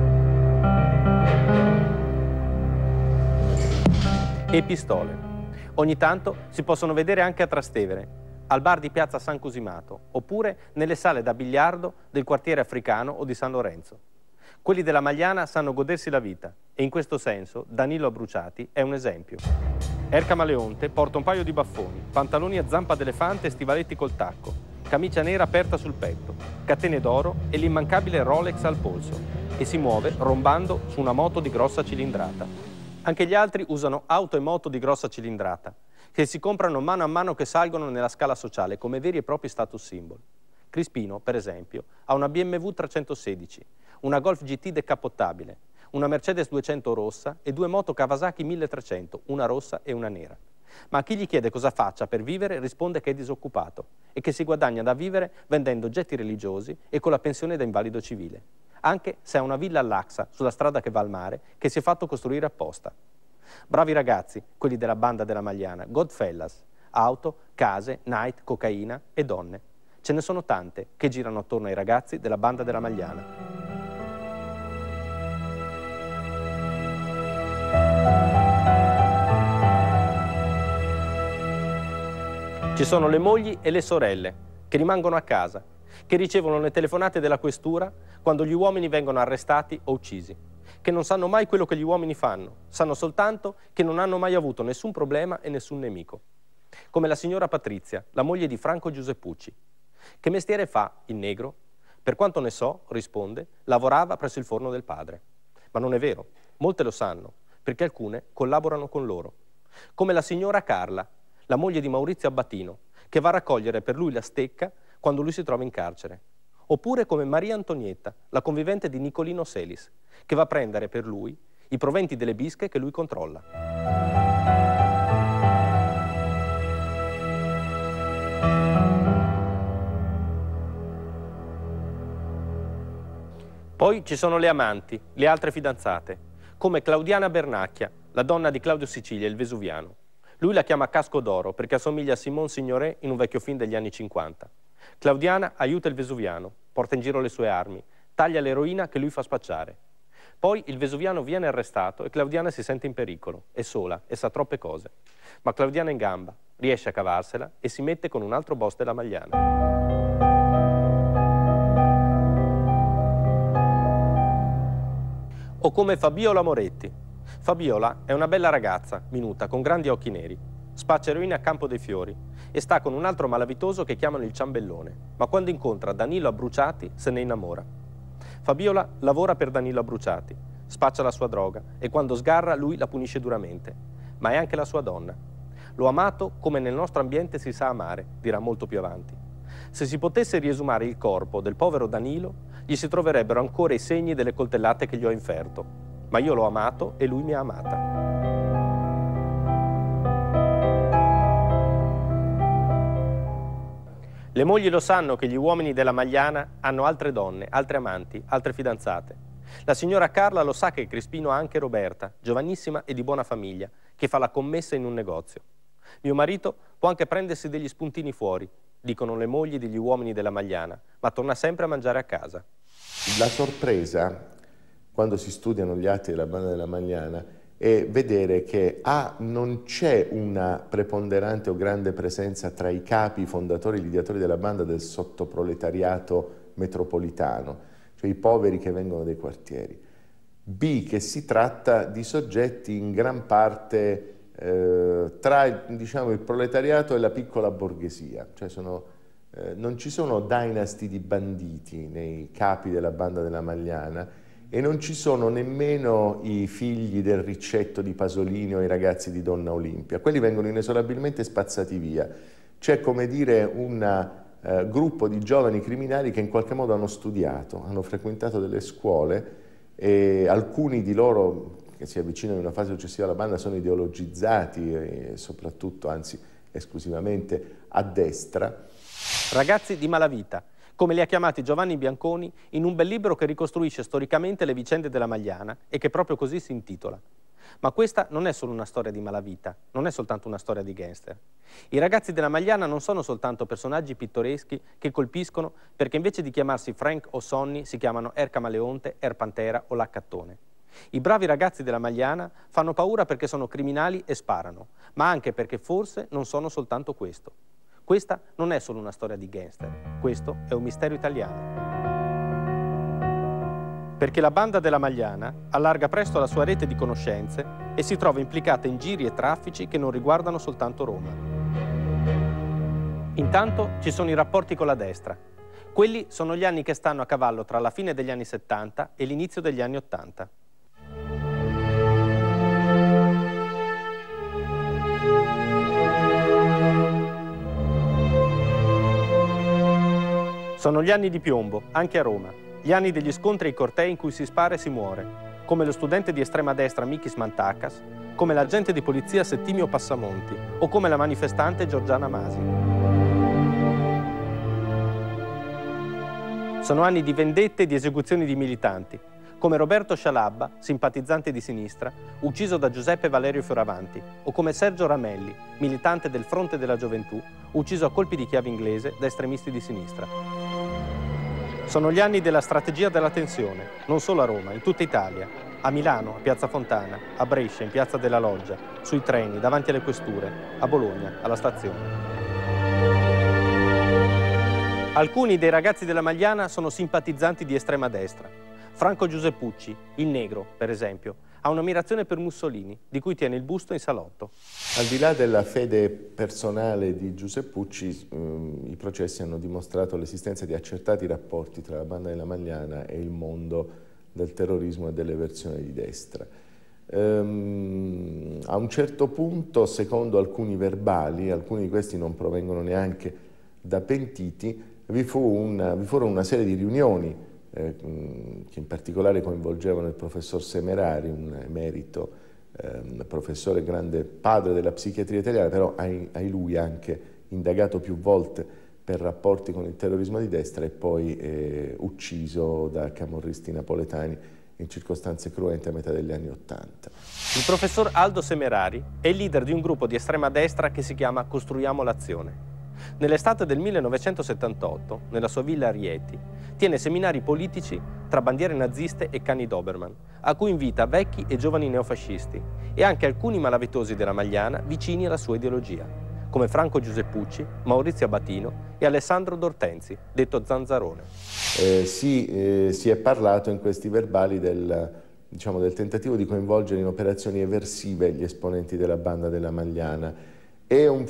E pistole. Ogni tanto si possono vedere anche a Trastevere, al bar di piazza San Cosimato, oppure nelle sale da biliardo del quartiere africano o di San Lorenzo. Quelli della Magliana sanno godersi la vita e in questo senso Danilo Abruciati è un esempio. Ercama Leonte porta un paio di baffoni, pantaloni a zampa d'elefante e stivaletti col tacco, camicia nera aperta sul petto, catene d'oro e l'immancabile Rolex al polso e si muove rombando su una moto di grossa cilindrata. Anche gli altri usano auto e moto di grossa cilindrata, che si comprano mano a mano che salgono nella scala sociale come veri e propri status symbol. Crispino, per esempio, ha una B M W trecentosedici, una Golf G T decappottabile, una Mercedes duecento rossa e due moto Kawasaki milletrecento, una rossa e una nera. Ma a chi gli chiede cosa faccia per vivere risponde che è disoccupato e che si guadagna da vivere vendendo oggetti religiosi e con la pensione da invalido civile, anche se ha una villa all'Axa, sulla strada che va al mare, che si è fatto costruire apposta. Bravi ragazzi, quelli della banda della Magliana, Godfellas, auto, case, night, cocaina e donne. Ce ne sono tante che girano attorno ai ragazzi della banda della Magliana. Ci sono le mogli e le sorelle che rimangono a casa, che ricevono le telefonate della questura quando gli uomini vengono arrestati o uccisi, che non sanno mai quello che gli uomini fanno, sanno soltanto che non hanno mai avuto nessun problema e nessun nemico. Come la signora Patrizia, la moglie di Franco Giuseppucci. Che mestiere fa il negro? Per quanto ne so, risponde, lavorava presso il forno del padre. Ma non è vero, molte lo sanno, perché alcune collaborano con loro. Come la signora Carla, la moglie di Maurizio Abbatino, che va a raccogliere per lui la stecca quando lui si trova in carcere. Oppure come Maria Antonietta, la convivente di Nicolino Selis, che va a prendere per lui i proventi delle bische che lui controlla. Poi ci sono le amanti, le altre fidanzate, come Claudiana Bernacchia, la donna di Claudio Sicilia, il vesuviano. Lui la chiama Casco d'Oro perché assomiglia a Simone Signoret in un vecchio film degli anni cinquanta. Claudiana aiuta il vesuviano, porta in giro le sue armi, taglia l'eroina che lui fa spacciare. Poi il vesuviano viene arrestato e Claudiana si sente in pericolo, è sola e sa troppe cose. Ma Claudiana è in gamba, riesce a cavarsela e si mette con un altro boss della Magliana. O come Fabiola Moretti. Fabiola è una bella ragazza, minuta, con grandi occhi neri. Spaccia eroina a Campo dei Fiori e sta con un altro malavitoso che chiamano il Ciambellone, ma quando incontra Danilo Abruciati se ne innamora. Fabiola lavora per Danilo Abruciati, spaccia la sua droga e quando sgarra lui la punisce duramente, ma è anche la sua donna. L'ho amato come nel nostro ambiente si sa amare, dirà molto più avanti. Se si potesse riesumare il corpo del povero Danilo, gli si troverebbero ancora i segni delle coltellate che gli ho inferto, ma io l'ho amato e lui mi ha amata. Le mogli lo sanno che gli uomini della Magliana hanno altre donne, altre amanti, altre fidanzate. La signora Carla lo sa che Crispino ha anche Roberta, giovanissima e di buona famiglia, che fa la commessa in un negozio. Mio marito può anche prendersi degli spuntini fuori, dicono le mogli degli uomini della Magliana, ma torna sempre a mangiare a casa. La sorpresa, quando si studiano gli atti della banda della Magliana, è vedere che A, non c'è una preponderante o grande presenza tra i capi, i fondatori, gli ideatori della banda del sottoproletariato metropolitano, cioè i poveri che vengono dai quartieri. B, che si tratta di soggetti in gran parte eh, tra diciamo, il proletariato e la piccola borghesia, cioè sono, eh, non ci sono dynasty di banditi nei capi della banda della Magliana, e non ci sono nemmeno i figli del Riccetto di Pasolini o i ragazzi di Donna Olimpia. Quelli vengono inesorabilmente spazzati via. C'è, come dire, un eh, gruppo di giovani criminali che in qualche modo hanno studiato, hanno frequentato delle scuole e alcuni di loro che si avvicinano in una fase successiva alla banda sono ideologizzati e soprattutto, anzi esclusivamente, a destra. Ragazzi di malavita, come li ha chiamati Giovanni Bianconi in un bel libro che ricostruisce storicamente le vicende della Magliana e che proprio così si intitola. Ma questa non è solo una storia di malavita, non è soltanto una storia di gangster. I ragazzi della Magliana non sono soltanto personaggi pittoreschi che colpiscono perché invece di chiamarsi Frank o Sonny si chiamano Ercama Leonte, Er Pantera o Laccattone. I bravi ragazzi della Magliana fanno paura perché sono criminali e sparano, ma anche perché forse non sono soltanto questo. Questa non è solo una storia di gangster, questo è un mistero italiano. Perché la banda della Magliana allarga presto la sua rete di conoscenze e si trova implicata in giri e traffici che non riguardano soltanto Roma. Intanto ci sono i rapporti con la destra. Quelli sono gli anni che stanno a cavallo tra la fine degli anni settanta e l'inizio degli anni ottanta. Sono gli anni di piombo, anche a Roma, gli anni degli scontri e i cortei in cui si spara e si muore, come lo studente di estrema destra Mikis Mantakas, come l'agente di polizia Settimio Passamonti o come la manifestante Giorgiana Masi. Sono anni di vendette e di esecuzioni di militanti, come Roberto Scialabba, simpatizzante di sinistra, ucciso da Giuseppe Valerio Fioravanti, o come Sergio Ramelli, militante del Fronte della Gioventù, ucciso a colpi di chiave inglese da estremisti di sinistra. Sono gli anni della strategia della tensione, non solo a Roma, in tutta Italia, a Milano, a Piazza Fontana, a Brescia, in Piazza della Loggia, sui treni, davanti alle questure, a Bologna, alla stazione. Alcuni dei ragazzi della Magliana sono simpatizzanti di estrema destra. Franco Giuseppucci, il negro, per esempio, ha un'ammirazione per Mussolini, di cui tiene il busto in salotto. Al di là della fede personale di Giuseppucci, ehm, i processi hanno dimostrato l'esistenza di accertati rapporti tra la banda della Magliana e il mondo del terrorismo e delle versioni di destra. Ehm, a un certo punto, secondo alcuni verbali, alcuni di questi non provengono neanche da pentiti, vi, fu una, vi furono una serie di riunioni eh, che in particolare coinvolgevano il professor Semerari, un emerito eh, professore grande padre della psichiatria italiana, però hai, hai lui anche indagato più volte per rapporti con il terrorismo di destra e poi eh, ucciso da camorristi napoletani in circostanze cruente a metà degli anni Ottanta. Il professor Aldo Semerari è il leader di un gruppo di estrema destra che si chiama Costruiamo l'Azione. Nell'estate del millenovecentosettantotto, nella sua villa a Rieti, tiene seminari politici tra bandiere naziste e cani Doberman, a cui invita vecchi e giovani neofascisti e anche alcuni malavitosi della Magliana vicini alla sua ideologia, come Franco Giuseppucci, Maurizio Abatino e Alessandro D'Ortenzi, detto Zanzarone. Eh, sì, eh, si è parlato in questi verbali del, diciamo, del tentativo di coinvolgere in operazioni eversive gli esponenti della banda della Magliana. È un,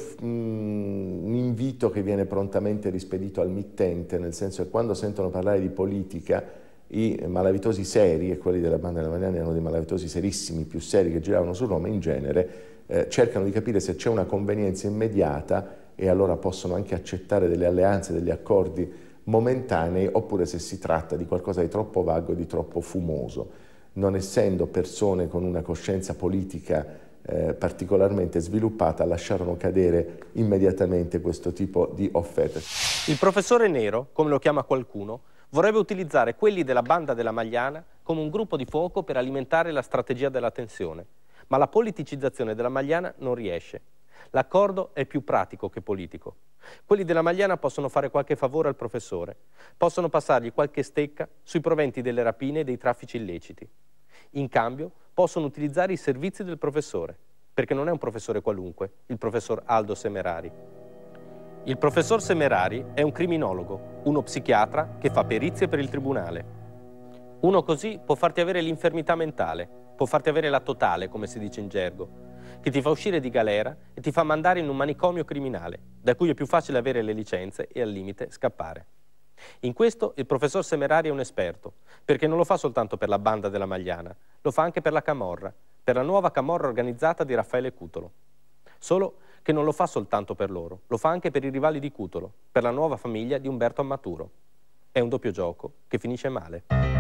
un invito che viene prontamente rispedito al mittente, nel senso che quando sentono parlare di politica i malavitosi seri, e quelli della banda della Magliana erano dei malavitosi serissimi, più seri, che giravano su Roma in genere, eh, cercano di capire se c'è una convenienza immediata e allora possono anche accettare delle alleanze, degli accordi momentanei, oppure se si tratta di qualcosa di troppo vago e di troppo fumoso. Non essendo persone con una coscienza politica Eh, particolarmente sviluppata, lasciarono cadere immediatamente questo tipo di offerte. Il professore Nero, come lo chiama qualcuno, vorrebbe utilizzare quelli della banda della Magliana come un gruppo di fuoco per alimentare la strategia della tensione, ma la politicizzazione della Magliana non riesce. L'accordo è più pratico che politico. Quelli della Magliana possono fare qualche favore al professore, possono passargli qualche stecca sui proventi delle rapine e dei traffici illeciti. In cambio possono utilizzare i servizi del professore, perché non è un professore qualunque, il professor Aldo Semerari. Il professor Semerari è un criminologo, uno psichiatra che fa perizie per il tribunale. Uno così può farti avere l'infermità mentale, può farti avere la totale, come si dice in gergo, che ti fa uscire di galera e ti fa mandare in un manicomio criminale, da cui è più facile avere le licenze e al limite scappare. In questo il professor Semerari è un esperto, perché non lo fa soltanto per la banda della Magliana, lo fa anche per la Camorra, per la nuova Camorra organizzata di Raffaele Cutolo. Solo che non lo fa soltanto per loro, lo fa anche per i rivali di Cutolo, per la nuova famiglia di Umberto Ammaturo. È un doppio gioco che finisce male.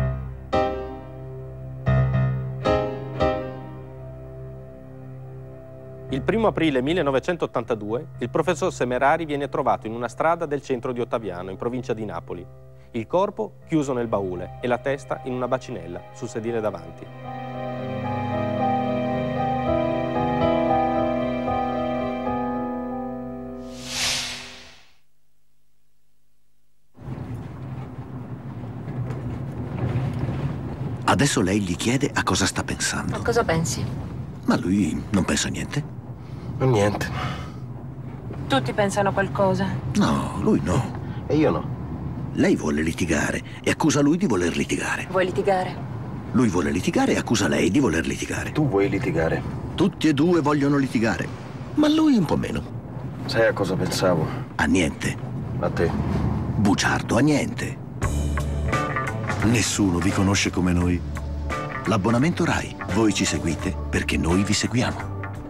Il primo aprile millenovecentottantadue il professor Semerari viene trovato in una strada del centro di Ottaviano, in provincia di Napoli. Il corpo chiuso nel baule e la testa in una bacinella sul sedile davanti. A Adesso lei gli chiede a cosa sta pensando. A cosa pensi? Ma lui non pensa a niente. Niente. Tutti pensano a qualcosa. No, lui no. E io no. Lei vuole litigare e accusa lui di voler litigare. Vuoi litigare? Lui vuole litigare e accusa lei di voler litigare. Tu vuoi litigare. Tutti e due vogliono litigare, ma lui un po' meno. Sai a cosa pensavo? A niente. A te. Bugiardo, a niente. Nessuno vi conosce come noi. L'abbonamento Rai. Voi ci seguite perché noi vi seguiamo.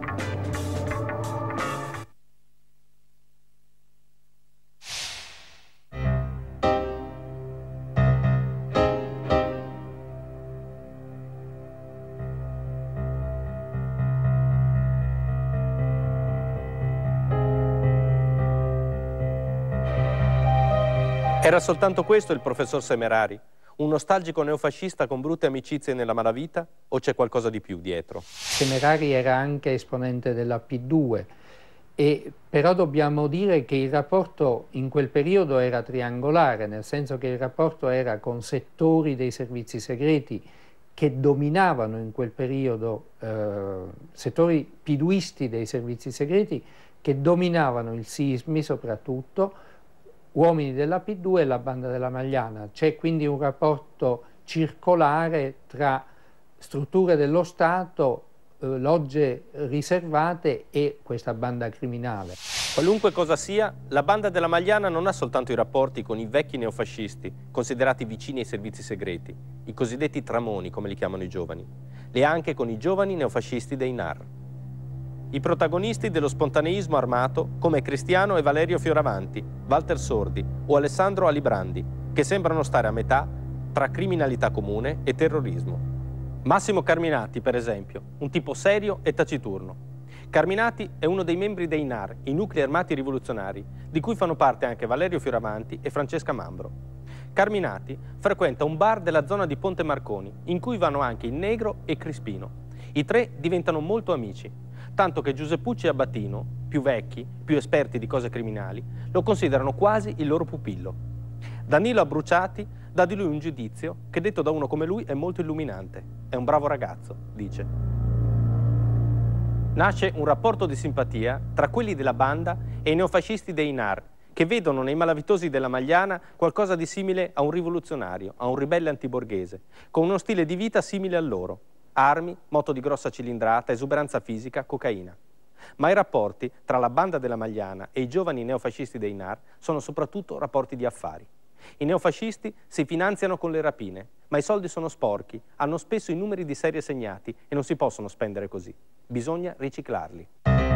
Era soltanto questo il professor Semerari? Un nostalgico neofascista con brutte amicizie nella malavita? O c'è qualcosa di più dietro? Semerari era anche esponente della P due, e però dobbiamo dire che il rapporto in quel periodo era triangolare, nel senso che il rapporto era con settori dei servizi segreti che dominavano in quel periodo, eh, settori piduisti dei servizi segreti che dominavano il SISMI soprattutto, uomini della P due e la banda della Magliana. C'è quindi un rapporto circolare tra strutture dello Stato, eh, logge riservate e questa banda criminale. Qualunque cosa sia, la banda della Magliana non ha soltanto i rapporti con i vecchi neofascisti, considerati vicini ai servizi segreti, i cosiddetti tramoni, come li chiamano i giovani, le ha anche con i giovani neofascisti dei N A R. I protagonisti dello spontaneismo armato come Cristiano e Valerio Fioravanti, Walter Sordi o Alessandro Alibrandi, che sembrano stare a metà tra criminalità comune e terrorismo. Massimo Carminati, per esempio, un tipo serio e taciturno. Carminati è uno dei membri dei N A R, i nuclei armati rivoluzionari, di cui fanno parte anche Valerio Fioravanti e Francesca Mambro. Carminati frequenta un bar della zona di Ponte Marconi, in cui vanno anche il Negro e Crispino. I tre diventano molto amici, tanto che Giuseppucci e Abbatino, più vecchi, più esperti di cose criminali, lo considerano quasi il loro pupillo. Danilo Abbruciati dà di lui un giudizio che, detto da uno come lui, è molto illuminante. È un bravo ragazzo, dice. Nasce un rapporto di simpatia tra quelli della banda e i neofascisti dei N A R, che vedono nei malavitosi della Magliana qualcosa di simile a un rivoluzionario, a un ribelle antiborghese, con uno stile di vita simile al loro. Armi, moto di grossa cilindrata, esuberanza fisica, cocaina. Ma i rapporti tra la banda della Magliana e i giovani neofascisti dei N A R sono soprattutto rapporti di affari. I neofascisti si finanziano con le rapine, ma i soldi sono sporchi, hanno spesso i numeri di serie segnati e non si possono spendere così. Bisogna riciclarli.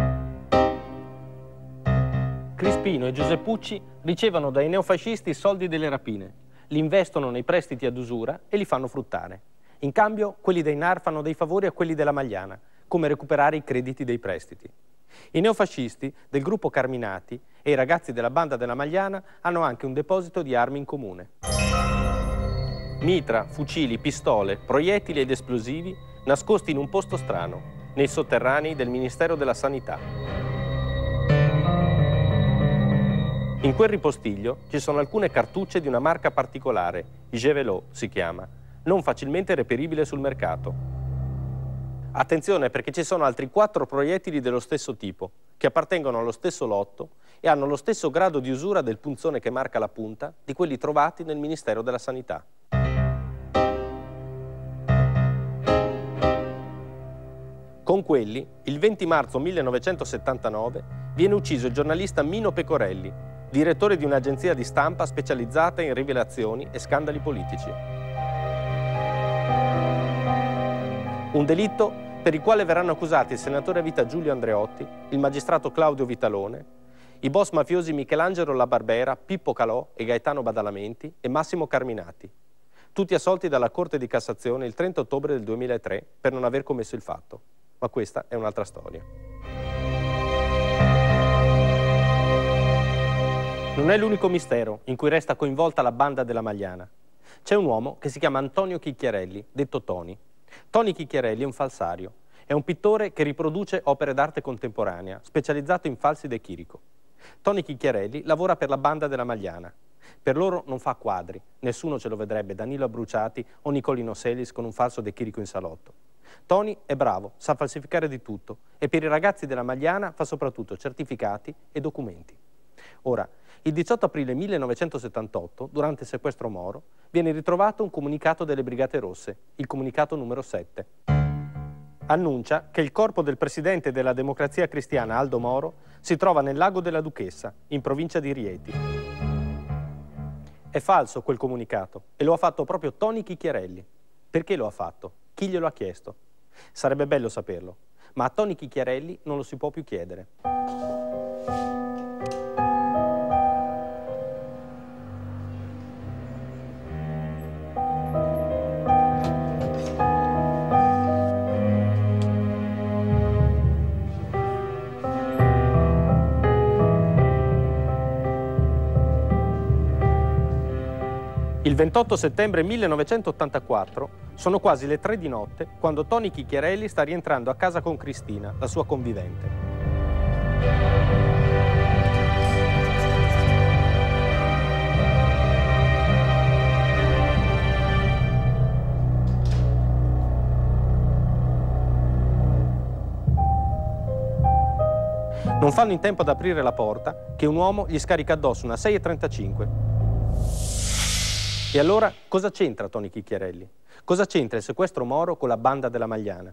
Crispino e Giuseppucci ricevono dai neofascisti i soldi delle rapine, li investono nei prestiti ad usura e li fanno fruttare. In cambio, quelli dei N A R fanno dei favori a quelli della Magliana, come recuperare i crediti dei prestiti. I neofascisti del gruppo Carminati e i ragazzi della banda della Magliana hanno anche un deposito di armi in comune. Mitra, fucili, pistole, proiettili ed esplosivi nascosti in un posto strano, nei sotterranei del Ministero della Sanità. In quel ripostiglio ci sono alcune cartucce di una marca particolare, Javelot si chiama, non facilmente reperibile sul mercato. Attenzione, perché ci sono altri quattro proiettili dello stesso tipo, che appartengono allo stesso lotto e hanno lo stesso grado di usura del punzone che marca la punta di quelli trovati nel Ministero della Sanità. Con quelli, il venti marzo millenovecentosettantanove, viene ucciso il giornalista Mino Pecorelli, direttore di un'agenzia di stampa specializzata in rivelazioni e scandali politici. Un delitto per il quale verranno accusati il senatore a vita Giulio Andreotti, il magistrato Claudio Vitalone, i boss mafiosi Michelangelo La Barbera, Pippo Calò e Gaetano Badalamenti e Massimo Carminati, tutti assolti dalla Corte di Cassazione il trenta ottobre del duemilatré per non aver commesso il fatto. Ma questa è un'altra storia. Non è l'unico mistero in cui resta coinvolta la banda della Magliana. C'è un uomo che si chiama Antonio Chicchiarelli, detto Tony. Tony Chicchiarelli è un falsario. È un pittore che riproduce opere d'arte contemporanea, specializzato in falsi de Chirico. Tony Chicchiarelli lavora per la banda della Magliana. Per loro non fa quadri, nessuno ce lo vedrebbe Danilo Abruciati o Nicolino Selis con un falso De Chirico in salotto. Tony è bravo, sa falsificare di tutto e per i ragazzi della Magliana fa soprattutto certificati e documenti. Ora, il diciotto aprile millenovecentosettantotto, durante il sequestro Moro, viene ritrovato un comunicato delle Brigate Rosse, il comunicato numero sette. Annuncia che il corpo del presidente della Democrazia Cristiana Aldo Moro si trova nel lago della Duchessa, in provincia di Rieti. È falso quel comunicato e lo ha fatto proprio Tony Chicchiarelli. Perché lo ha fatto? Chi glielo ha chiesto? Sarebbe bello saperlo, ma a Tony Chicchiarelli non lo si può più chiedere. Il ventotto settembre millenovecentottantaquattro sono quasi le tre di notte quando Tony Chicchiarelli sta rientrando a casa con Cristina, la sua convivente. Non fanno in tempo ad aprire la porta che un uomo gli scarica addosso una sei e trentacinque. E allora cosa c'entra Tony Chicchiarelli? Cosa c'entra il sequestro Moro con la banda della Magliana?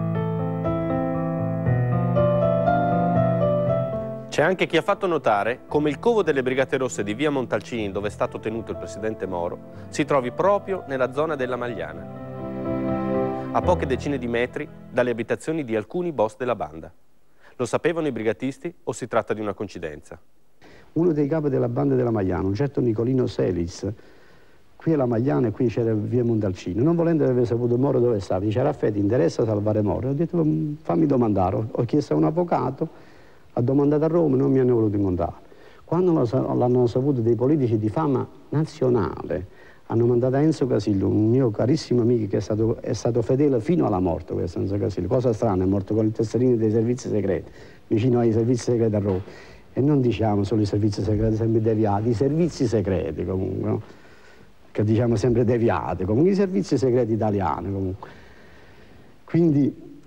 C'è anche chi ha fatto notare come il covo delle Brigate Rosse di via Montalcini, dove è stato tenuto il presidente Moro, si trovi proprio nella zona della Magliana, a poche decine di metri dalle abitazioni di alcuni boss della banda. Lo sapevano i brigatisti o si tratta di una coincidenza? Uno dei capi della banda della Magliana, un certo Nicolino Selis, qui è la Magliana e qui c'era via Montalcino. Non volendo aver saputo Moro dove stava, dice Raffè, ti interessa salvare Moro? Ho detto fammi domandare, ho chiesto a un avvocato, ha domandato a Roma e non mi hanno voluto incontrare. Quando l'hanno saputo dei politici di fama nazionale, hanno mandato a Enzo Casillo, un mio carissimo amico che è stato, è stato fedele fino alla morte, questo Enzo Casillo. Cosa strana, è morto con il tesserino dei servizi segreti, vicino ai servizi segreti a Roma. E non diciamo solo i servizi segreti, sempre deviati, i servizi segreti comunque, no? Che diciamo sempre deviate, comunque i servizi segreti italiani comunque. Quindi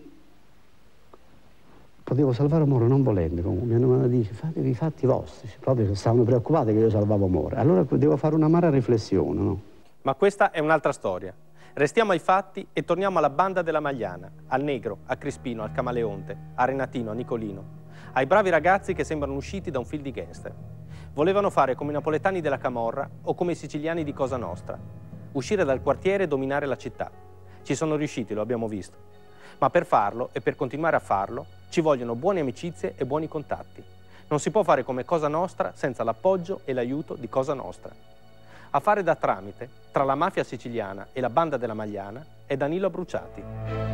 potevo salvare Moro non volendo, comunque. Mi hanno mandato a dire fatevi i fatti vostri, proprio stavano preoccupati che io salvavo Moro. Allora devo fare un'amara riflessione, no? Ma questa è un'altra storia. Restiamo ai fatti e torniamo alla banda della Magliana, al Negro, a Crispino, al Camaleonte, a Renatino, a Nicolino, ai bravi ragazzi che sembrano usciti da un film di gangster. Volevano fare come i napoletani della Camorra o come i siciliani di Cosa Nostra, uscire dal quartiere e dominare la città. Ci sono riusciti, lo abbiamo visto. Ma per farlo e per continuare a farlo ci vogliono buone amicizie e buoni contatti. Non si può fare come Cosa Nostra senza l'appoggio e l'aiuto di Cosa Nostra. A fare da tramite tra la mafia siciliana e la banda della Magliana è Danilo Abruciati.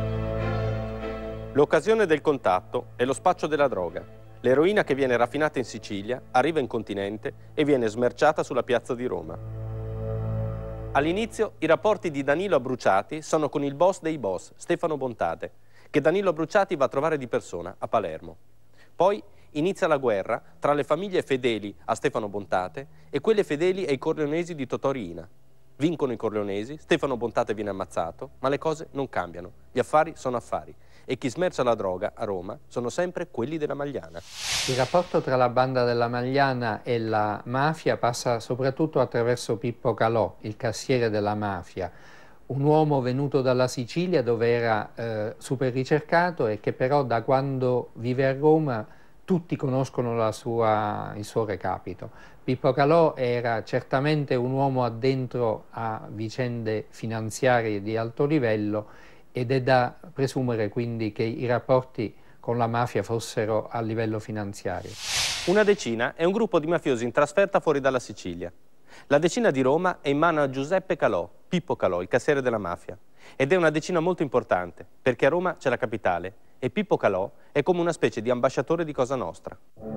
L'occasione del contatto è lo spaccio della droga. L'eroina che viene raffinata in Sicilia arriva in continente e viene smerciata sulla piazza di Roma. All'inizio i rapporti di Danilo Abruciati sono con il boss dei boss, Stefano Bontate, che Danilo Abruciati va a trovare di persona a Palermo. Poi inizia la guerra tra le famiglie fedeli a Stefano Bontate e quelle fedeli ai corleonesi di Totò Riina. Vincono i corleonesi, Stefano Bontate viene ammazzato, ma le cose non cambiano, gli affari sono affari. E chi smercia la droga a Roma sono sempre quelli della Magliana. Il rapporto tra la banda della Magliana e la mafia passa soprattutto attraverso Pippo Calò, il cassiere della mafia, un uomo venuto dalla Sicilia dove era eh, super ricercato e che però da quando vive a Roma tutti conoscono la sua, il suo recapito. Pippo Calò era certamente un uomo addentro a vicende finanziarie di alto livello ed è da presumere quindi che i rapporti con la mafia fossero a livello finanziario. Una decina è un gruppo di mafiosi in trasferta fuori dalla Sicilia. La decina di Roma è in mano a Giuseppe Calò, Pippo Calò, il cassiere della mafia. Ed è una decina molto importante, perché a Roma c'è la capitale e Pippo Calò è come una specie di ambasciatore di Cosa Nostra.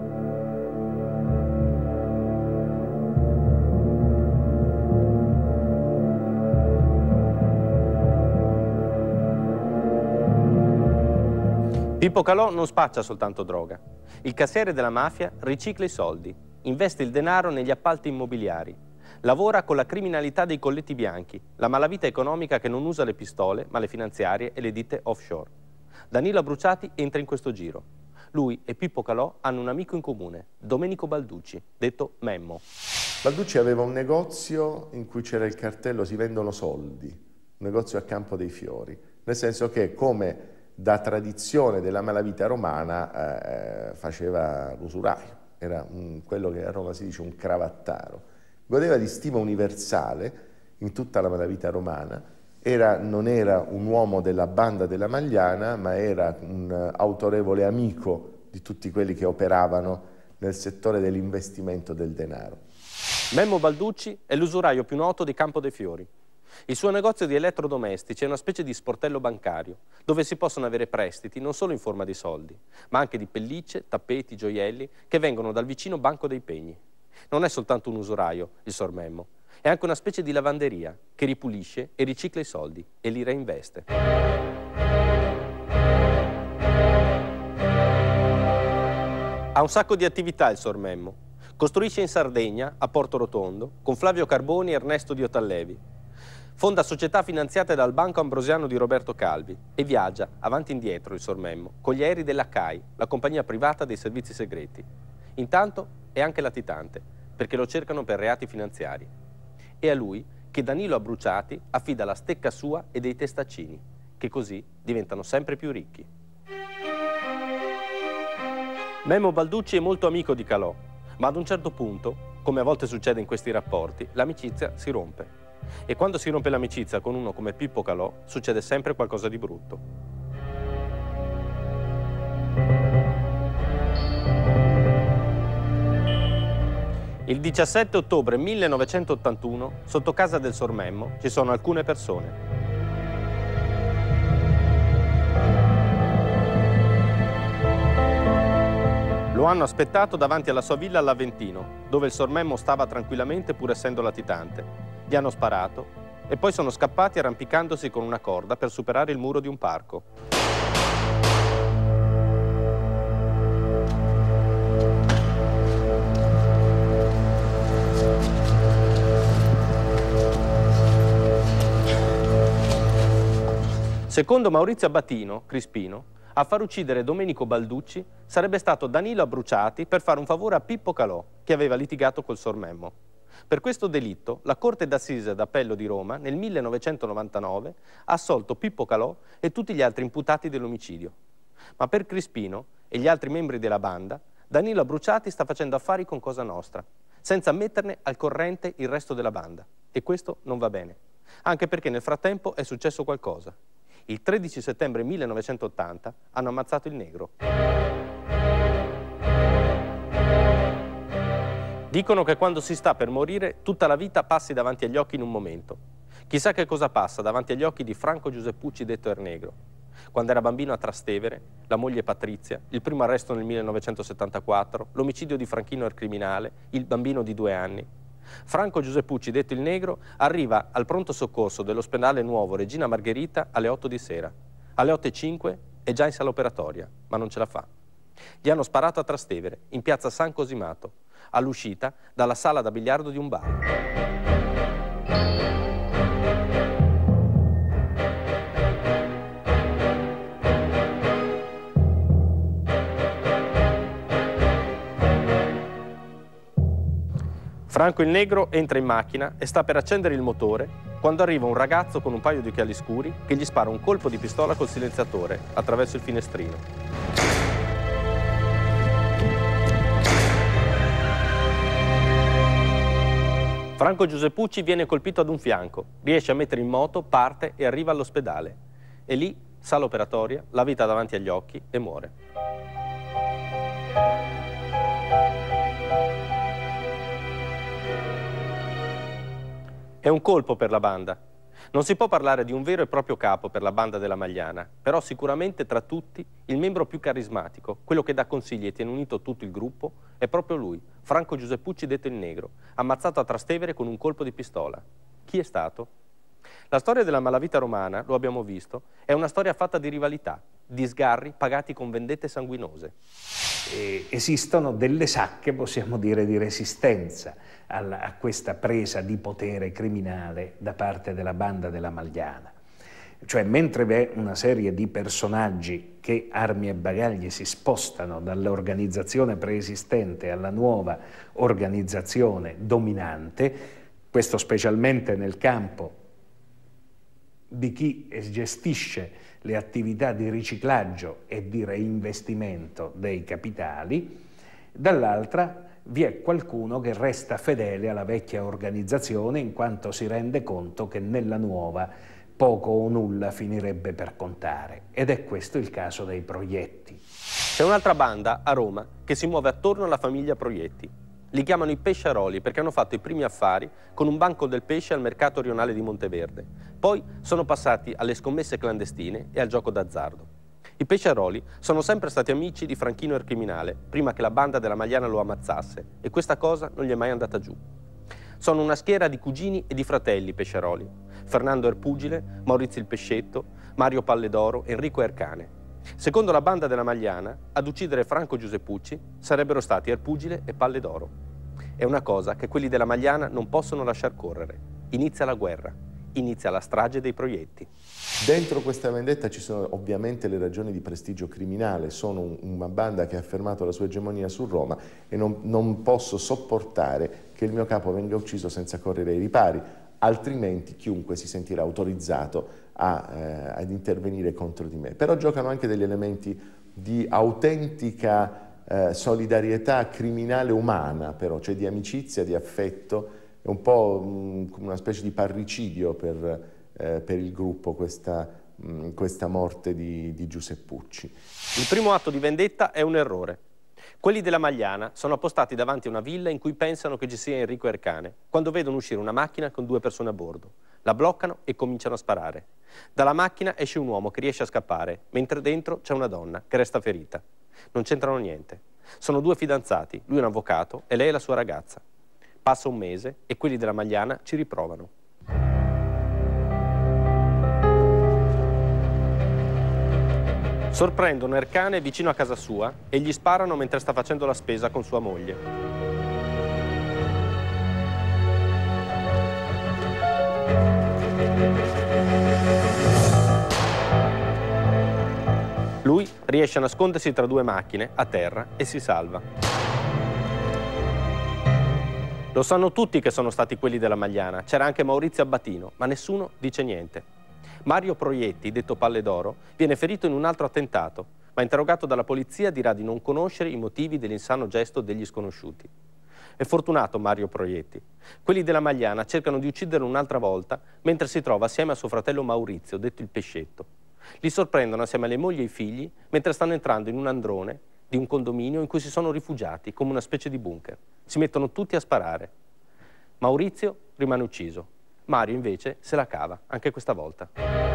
Pippo Calò non spaccia soltanto droga. Il cassiere della mafia ricicla i soldi, investe il denaro negli appalti immobiliari, Lavora con la criminalità dei colletti bianchi, la malavita economica che non usa le pistole, ma le finanziarie e le ditte offshore. Danilo Abruzzati entra in questo giro. Lui e Pippo Calò hanno un amico in comune, Domenico Balducci, detto Memmo. Balducci aveva un negozio in cui c'era il cartello "si vendono soldi", un negozio a Campo dei Fiori, nel senso che, come da tradizione della malavita romana, eh, faceva l'usuraio, era un, quello che a Roma si dice un cravattaro. Godeva di stima universale in tutta la malavita romana, era, non era un uomo della banda della Magliana, ma era un autorevole amico di tutti quelli che operavano nel settore dell'investimento del denaro. Memmo Balducci è l'usuraio più noto di Campo dei Fiori. Il suo negozio di elettrodomestici è una specie di sportello bancario, dove si possono avere prestiti non solo in forma di soldi, ma anche di pellicce, tappeti, gioielli che vengono dal vicino Banco dei Pegni. Non è soltanto un usuraio, il Sor Memmo, è anche una specie di lavanderia che ripulisce e ricicla i soldi e li reinveste. Ha un sacco di attività il Sor Memmo. Costruisce in Sardegna, a Porto Rotondo, con Flavio Carboni e Ernesto di Otallevi. Fonda società finanziate dal Banco Ambrosiano di Roberto Calvi e viaggia avanti e indietro il Sor Memmo con gli aerei della C A I, la compagnia privata dei servizi segreti. Intanto è anche latitante, perché lo cercano per reati finanziari. È a lui che Danilo Abruzzati affida la stecca sua e dei testaccini, che così diventano sempre più ricchi. Memmo Balducci è molto amico di Calò, ma ad un certo punto, come a volte succede in questi rapporti, l'amicizia si rompe. E quando si rompe l'amicizia con uno come Pippo Calò, succede sempre qualcosa di brutto. Il diciassette ottobre millenovecentottantuno, sotto casa del Sor Memmo, ci sono alcune persone. Lo hanno aspettato davanti alla sua villa all'Aventino, dove il Sor Memmo stava tranquillamente pur essendo latitante. Gli hanno sparato e poi sono scappati arrampicandosi con una corda per superare il muro di un parco. Secondo Maurizio Abatino, Crispino, a far uccidere Domenico Balducci sarebbe stato Danilo Abruzzati per fare un favore a Pippo Calò, che aveva litigato col Sor Memmo. Per questo delitto la Corte d'Assise d'Appello di Roma nel millenovecentonovantanove ha assolto Pippo Calò e tutti gli altri imputati dell'omicidio. Ma per Crispino e gli altri membri della banda, Danilo Abruzzati sta facendo affari con Cosa Nostra, senza metterne al corrente il resto della banda. E questo non va bene, anche perché nel frattempo è successo qualcosa. Il tredici settembre millenovecentottanta hanno ammazzato il negro. Dicono che quando si sta per morire, tutta la vita passi davanti agli occhi in un momento. Chissà che cosa passa davanti agli occhi di Franco Giuseppucci, detto Er Negro. Quando era bambino a Trastevere, la moglie Patrizia, il primo arresto nel millenovecentosettantaquattro, l'omicidio di Franchino il criminale, il bambino di due anni. Franco Giuseppucci, detto il Negro, arriva al pronto soccorso dell'ospedale nuovo Regina Margherita alle otto di sera. Alle otto e cinque è già in sala operatoria, ma non ce la fa. Gli hanno sparato a Trastevere, in piazza San Cosimato, all'uscita dalla sala da biliardo di un bar. Franco il Negro entra in macchina e sta per accendere il motore quando arriva un ragazzo con un paio di occhiali scuri che gli spara un colpo di pistola col silenziatore attraverso il finestrino. Franco Giuseppucci viene colpito ad un fianco, riesce a mettere in moto, parte e arriva all'ospedale. E lì, sala operatoria, la vita davanti agli occhi e muore. È un colpo per la banda. Non si può parlare di un vero e proprio capo per la banda della Magliana, però sicuramente tra tutti il membro più carismatico, quello che dà consigli e tiene unito tutto il gruppo, è proprio lui, Franco Giuseppucci, detto il Negro, ammazzato a Trastevere con un colpo di pistola. Chi è stato? La storia della malavita romana, lo abbiamo visto, è una storia fatta di rivalità, di sgarri pagati con vendette sanguinose. Eh, esistono delle sacche, possiamo dire, di resistenza alla, a questa presa di potere criminale da parte della banda della Magliana. Cioè, mentre v'è una serie di personaggi che armi e bagagli si spostano dall'organizzazione preesistente alla nuova organizzazione dominante, questo specialmente nel campo di chi gestisce le attività di riciclaggio e di reinvestimento dei capitali, dall'altra vi è qualcuno che resta fedele alla vecchia organizzazione in quanto si rende conto che nella nuova poco o nulla finirebbe per contare, ed è questo il caso dei Proietti. C'è un'altra banda a Roma che si muove attorno alla famiglia Proietti. Li chiamano i Pesciaroli perché hanno fatto i primi affari con un banco del pesce al mercato rionale di Monteverde. Poi sono passati alle scommesse clandestine e al gioco d'azzardo. I Pesciaroli sono sempre stati amici di Franchino il Criminale, prima che la banda della Magliana lo ammazzasse, e questa cosa non gli è mai andata giù. Sono una schiera di cugini e di fratelli Pesciaroli. Fernando Erpugile, Maurizio il Pescetto, Mario Palledoro, Enrico Ercane. Secondo la banda della Magliana, ad uccidere Franco Giuseppucci sarebbero stati Erpugile e Palledoro. È una cosa che quelli della Magliana non possono lasciar correre. Inizia la guerra, inizia la strage dei Proietti. Dentro questa vendetta ci sono ovviamente le ragioni di prestigio criminale. Sono un, una banda che ha affermato la sua egemonia su Roma e non, non posso sopportare che il mio capo venga ucciso senza correre ai ripari, altrimenti chiunque si sentirà autorizzato a, eh, ad intervenire contro di me. Però giocano anche degli elementi di autentica eh, solidarietà criminale umana, però, cioè di amicizia, di affetto, è un po' mh, come una specie di parricidio per, eh, per il gruppo questa, mh, questa morte di, di Giuseppucci. Il primo atto di vendetta è un errore. Quelli della Magliana sono appostati davanti a una villa in cui pensano che ci sia Enrico Ercane, quando vedono uscire una macchina con due persone a bordo. La bloccano e cominciano a sparare. Dalla macchina esce un uomo che riesce a scappare, mentre dentro c'è una donna che resta ferita. Non c'entrano niente. Sono due fidanzati, lui è un avvocato e lei è la sua ragazza. Passa un mese e quelli della Magliana ci riprovano. Sorprendono Ercane vicino a casa sua e gli sparano mentre sta facendo la spesa con sua moglie. Lui riesce a nascondersi tra due macchine a terra e si salva. Lo sanno tutti che sono stati quelli della Magliana, c'era anche Maurizio Abbatino, ma nessuno dice niente. Mario Proietti, detto Palledoro, viene ferito in un altro attentato, ma interrogato dalla polizia dirà di non conoscere i motivi dell'insano gesto degli sconosciuti. È fortunato Mario Proietti. Quelli della Magliana cercano di ucciderlo un'altra volta mentre si trova assieme a suo fratello Maurizio, detto il Pescetto. Li sorprendono assieme alle mogli e ai figli mentre stanno entrando in un androne di un condominio in cui si sono rifugiati come una specie di bunker. Si mettono tutti a sparare. Maurizio rimane ucciso. Mario invece se la cava, anche questa volta.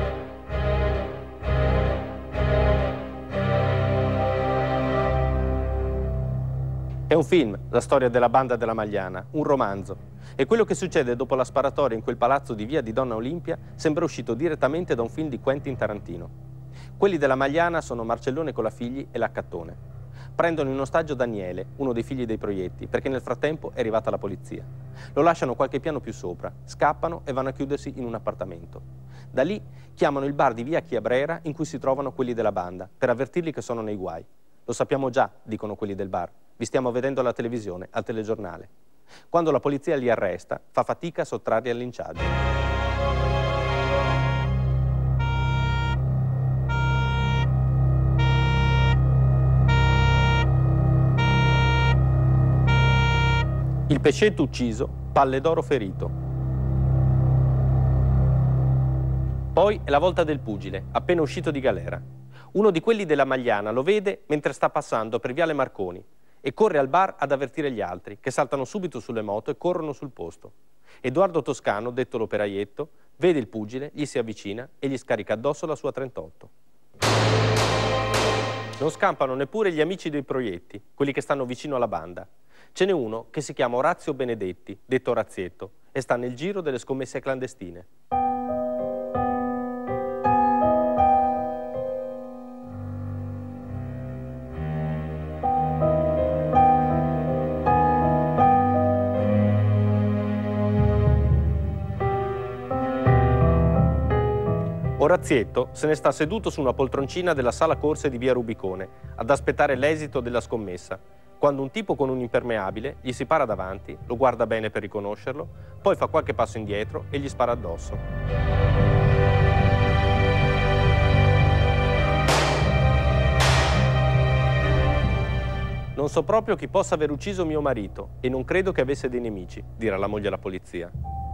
È un film, la storia della banda della Magliana, un romanzo. E quello che succede dopo la sparatoria in quel palazzo di via di Donna Olimpia sembra uscito direttamente da un film di Quentin Tarantino. Quelli della Magliana sono Marcellone Colafigli e L'Accattone. Prendono in ostaggio Daniele, uno dei figli dei Proietti, perché nel frattempo è arrivata la polizia. Lo lasciano qualche piano più sopra, scappano e vanno a chiudersi in un appartamento. Da lì chiamano il bar di via Chiabrera in cui si trovano quelli della banda, per avvertirli che sono nei guai. Lo sappiamo già, dicono quelli del bar. Vi stiamo vedendo alla televisione, al telegiornale. Quando la polizia li arresta, fa fatica a sottrarli al linciaggio. Il Pescetto ucciso, Palledoro ferito. Poi è la volta del pugile, appena uscito di galera. Uno di quelli della Magliana lo vede mentre sta passando per Viale Marconi e corre al bar ad avvertire gli altri, che saltano subito sulle moto e corrono sul posto. Edoardo Toscano, detto l'operaietto, vede il pugile, gli si avvicina e gli scarica addosso la sua trentotto. Non scampano neppure gli amici dei Proietti, quelli che stanno vicino alla banda. Ce n'è uno che si chiama Orazio Benedetti, detto Orazietto, e sta nel giro delle scommesse clandestine. Orazietto se ne sta seduto su una poltroncina della sala corse di via Rubicone ad aspettare l'esito della scommessa, quando un tipo con un impermeabile gli si para davanti, lo guarda bene per riconoscerlo, poi fa qualche passo indietro e gli spara addosso. Non so proprio chi possa aver ucciso mio marito e non credo che avesse dei nemici, dirà la moglie alla polizia.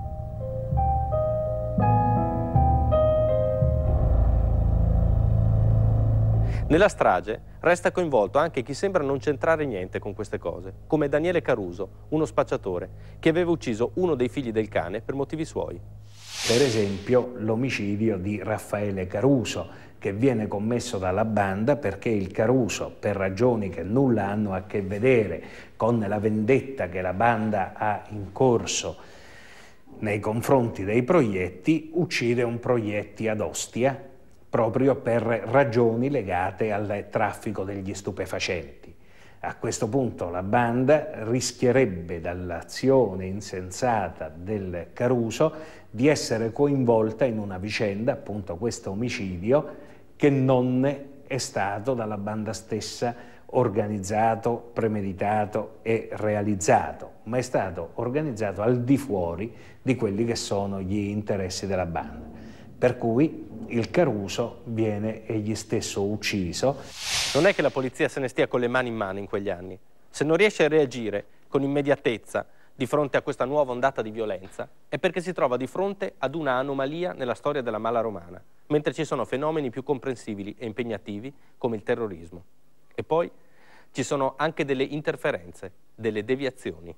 Nella strage resta coinvolto anche chi sembra non c'entrare niente con queste cose, come Daniele Caruso, uno spacciatore, che aveva ucciso uno dei figli del cane per motivi suoi. Per esempio l'omicidio di Raffaele Caruso, che viene commesso dalla banda perché il Caruso, per ragioni che nulla hanno a che vedere con la vendetta che la banda ha in corso nei confronti dei proietti, uccide un proietti ad Ostia, proprio per ragioni legate al traffico degli stupefacenti. A questo punto la banda rischierebbe dall'azione insensata del Caruso di essere coinvolta in una vicenda, appunto questo omicidio, che non è stato dalla banda stessa organizzato, premeditato e realizzato, ma è stato organizzato al di fuori di quelli che sono gli interessi della banda. Per cui il Caruso viene egli stesso ucciso. Non è che la polizia se ne stia con le mani in mano in quegli anni. Se non riesce a reagire con immediatezza di fronte a questa nuova ondata di violenza, è perché si trova di fronte ad una anomalia nella storia della mala romana, mentre ci sono fenomeni più comprensibili e impegnativi come il terrorismo. E poi ci sono anche delle interferenze, delle deviazioni.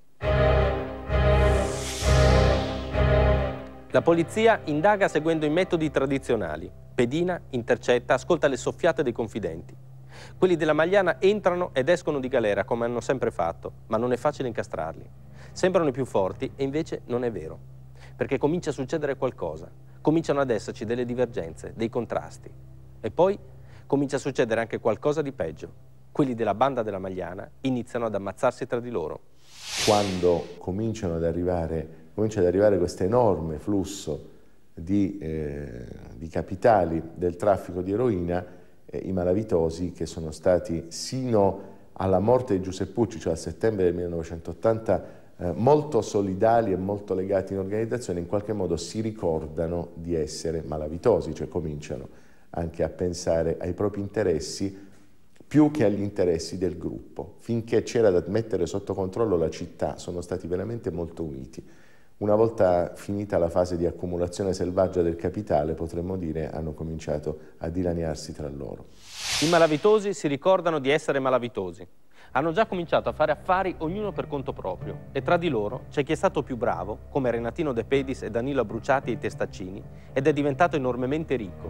La polizia indaga seguendo i metodi tradizionali. Pedina, intercetta, ascolta le soffiate dei confidenti. Quelli della Magliana entrano ed escono di galera come hanno sempre fatto, ma non è facile incastrarli. Sembrano i più forti e invece non è vero, perché comincia a succedere qualcosa. Cominciano ad esserci delle divergenze, dei contrasti. E poi comincia a succedere anche qualcosa di peggio. Quelli della banda della Magliana iniziano ad ammazzarsi tra di loro. Quando cominciano ad arrivare comincia ad arrivare questo enorme flusso di, eh, di capitali del traffico di eroina, eh, i malavitosi, che sono stati sino alla morte di Giuseppucci, cioè a settembre del millenovecentottanta, eh, molto solidali e molto legati in organizzazione, in qualche modo si ricordano di essere malavitosi, cioè cominciano anche a pensare ai propri interessi più che agli interessi del gruppo. Finché c'era da mettere sotto controllo la città, sono stati veramente molto uniti. Una volta finita la fase di accumulazione selvaggia del capitale, potremmo dire, hanno cominciato a dilaniarsi tra loro. I malavitosi si ricordano di essere malavitosi. Hanno già cominciato a fare affari ognuno per conto proprio e tra di loro c'è chi è stato più bravo, come Renatino De Pedis e Danilo Abruciati e i Testaccini, ed è diventato enormemente ricco.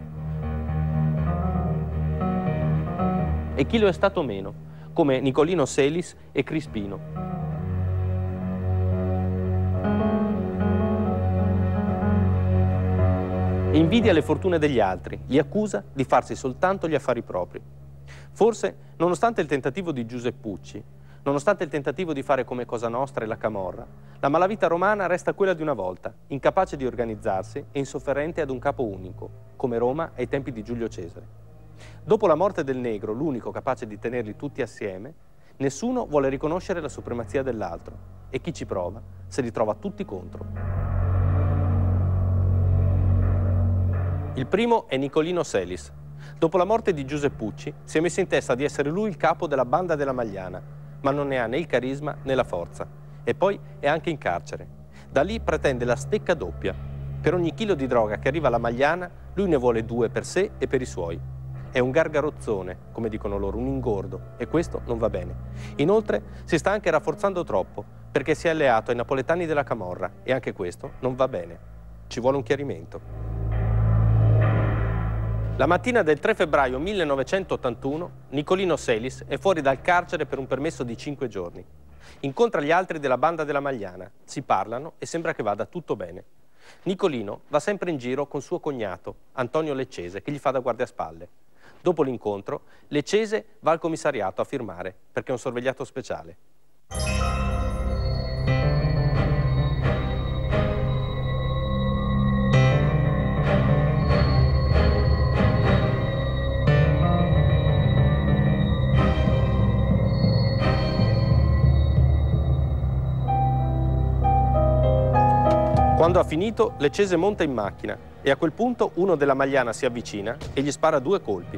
E chi lo è stato meno, come Nicolino Selis e Crispino. Invidia le fortune degli altri, li accusa di farsi soltanto gli affari propri. Forse, nonostante il tentativo di Giuseppucci, nonostante il tentativo di fare come Cosa Nostra e la Camorra, la malavita romana resta quella di una volta, incapace di organizzarsi e insofferente ad un capo unico, come Roma ai tempi di Giulio Cesare. Dopo la morte del negro, l'unico capace di tenerli tutti assieme, nessuno vuole riconoscere la supremazia dell'altro e chi ci prova se li trova tutti contro. Il primo è Nicolino Selis. Dopo la morte di Giuseppucci si è messo in testa di essere lui il capo della banda della Magliana, ma non ne ha né il carisma né la forza. E poi è anche in carcere. Da lì pretende la stecca doppia. Per ogni chilo di droga che arriva alla Magliana, lui ne vuole due per sé e per i suoi. È un gargarozzone, come dicono loro, un ingordo, e questo non va bene. Inoltre si sta anche rafforzando troppo, perché si è alleato ai napoletani della Camorra, e anche questo non va bene. Ci vuole un chiarimento. La mattina del tre febbraio millenovecentottantuno, Nicolino Selis è fuori dal carcere per un permesso di cinque giorni. Incontra gli altri della banda della Magliana, si parlano e sembra che vada tutto bene. Nicolino va sempre in giro con suo cognato, Antonio Leccese, che gli fa da guardaespalle. Dopo l'incontro, Leccese va al commissariato a firmare, perché è un sorvegliato speciale. Quando ha finito, Leccese monta in macchina e a quel punto uno della Magliana si avvicina e gli spara due colpi.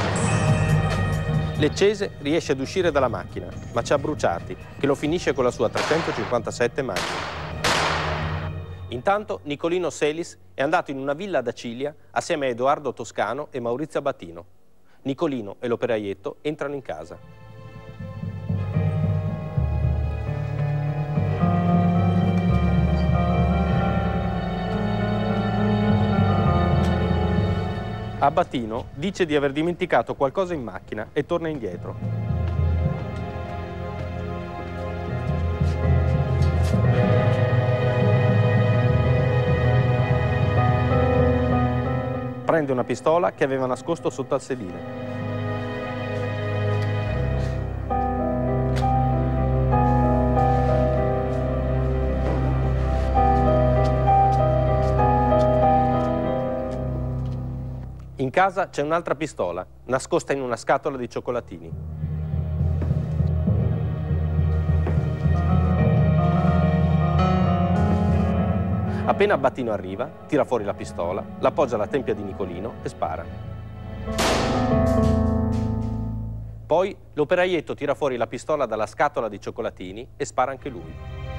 Leccese riesce ad uscire dalla macchina, ma c'ha Bruciati, che lo finisce con la sua trecentocinquantasette Magnum. Intanto Nicolino Selis è andato in una villa ad Acilia assieme a Edoardo Toscano e Maurizio Abatino. Nicolino e l'operaietto entrano in casa. Abatino dice di aver dimenticato qualcosa in macchina e torna indietro. Prende una pistola che aveva nascosto sotto al sedile. In casa c'è un'altra pistola, nascosta in una scatola di cioccolatini. Appena Abatino arriva, tira fuori la pistola, l'appoggia alla tempia di Nicolino e spara. Poi l'operaietto tira fuori la pistola dalla scatola di cioccolatini e spara anche lui.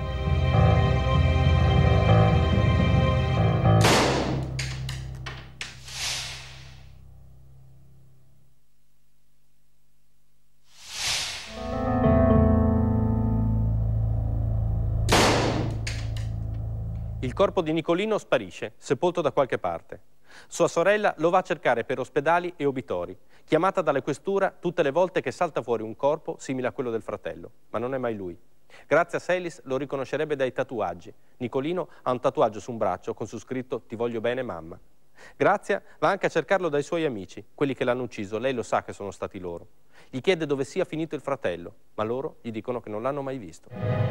Il corpo di Nicolino sparisce, sepolto da qualche parte. Sua sorella lo va a cercare per ospedali e obitori, chiamata dalle questura tutte le volte che salta fuori un corpo simile a quello del fratello, ma non è mai lui. Grazie a Selis lo riconoscerebbe dai tatuaggi. Nicolino ha un tatuaggio su un braccio con su scritto "Ti voglio bene, mamma". Grazia va anche a cercarlo dai suoi amici, quelli che l'hanno ucciso, lei lo sa che sono stati loro. Gli chiede dove sia finito il fratello, ma loro gli dicono che non l'hanno mai visto.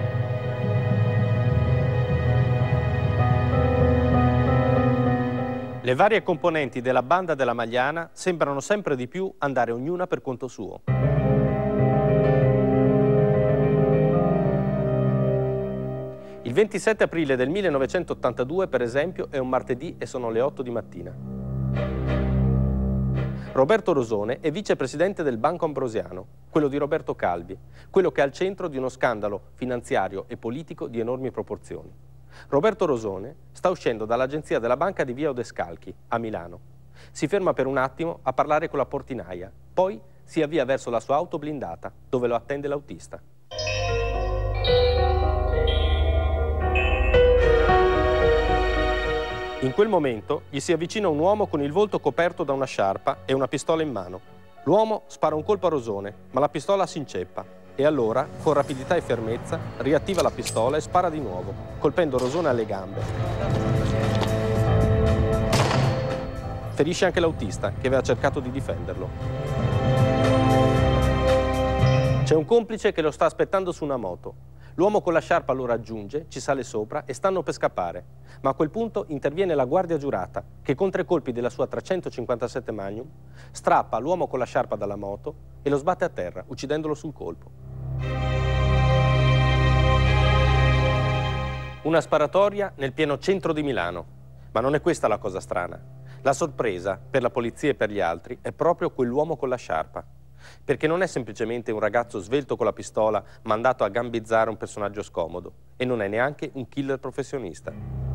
Le varie componenti della banda della Magliana sembrano sempre di più andare ognuna per conto suo. Il ventisette aprile del millenovecentottantadue, per esempio, è un martedì e sono le otto di mattina. Roberto Rosone è vicepresidente del Banco Ambrosiano, quello di Roberto Calvi, quello che è al centro di uno scandalo finanziario e politico di enormi proporzioni. Roberto Rosone sta uscendo dall'agenzia della banca di via Odescalchi, a Milano. Si ferma per un attimo a parlare con la portinaia, poi si avvia verso la sua auto blindata, dove lo attende l'autista. In quel momento gli si avvicina un uomo con il volto coperto da una sciarpa e una pistola in mano. L'uomo spara un colpo a Rosone, ma la pistola si inceppa. E allora, con rapidità e fermezza, riattiva la pistola e spara di nuovo, colpendo Rosone alle gambe. Ferisce anche l'autista, che aveva cercato di difenderlo. C'è un complice che lo sta aspettando su una moto. L'uomo con la sciarpa lo raggiunge, ci sale sopra e stanno per scappare. Ma a quel punto interviene la guardia giurata, che con tre colpi della sua trecentocinquantasette Magnum strappa l'uomo con la sciarpa dalla moto e lo sbatte a terra, uccidendolo sul colpo. Una sparatoria nel pieno centro di Milano. Ma non è questa la cosa strana. La sorpresa, per la polizia e per gli altri, è proprio quell'uomo con la sciarpa. Perché non è semplicemente un ragazzo svelto con la pistola mandato a gambizzare un personaggio scomodo, e non è neanche un killer professionista.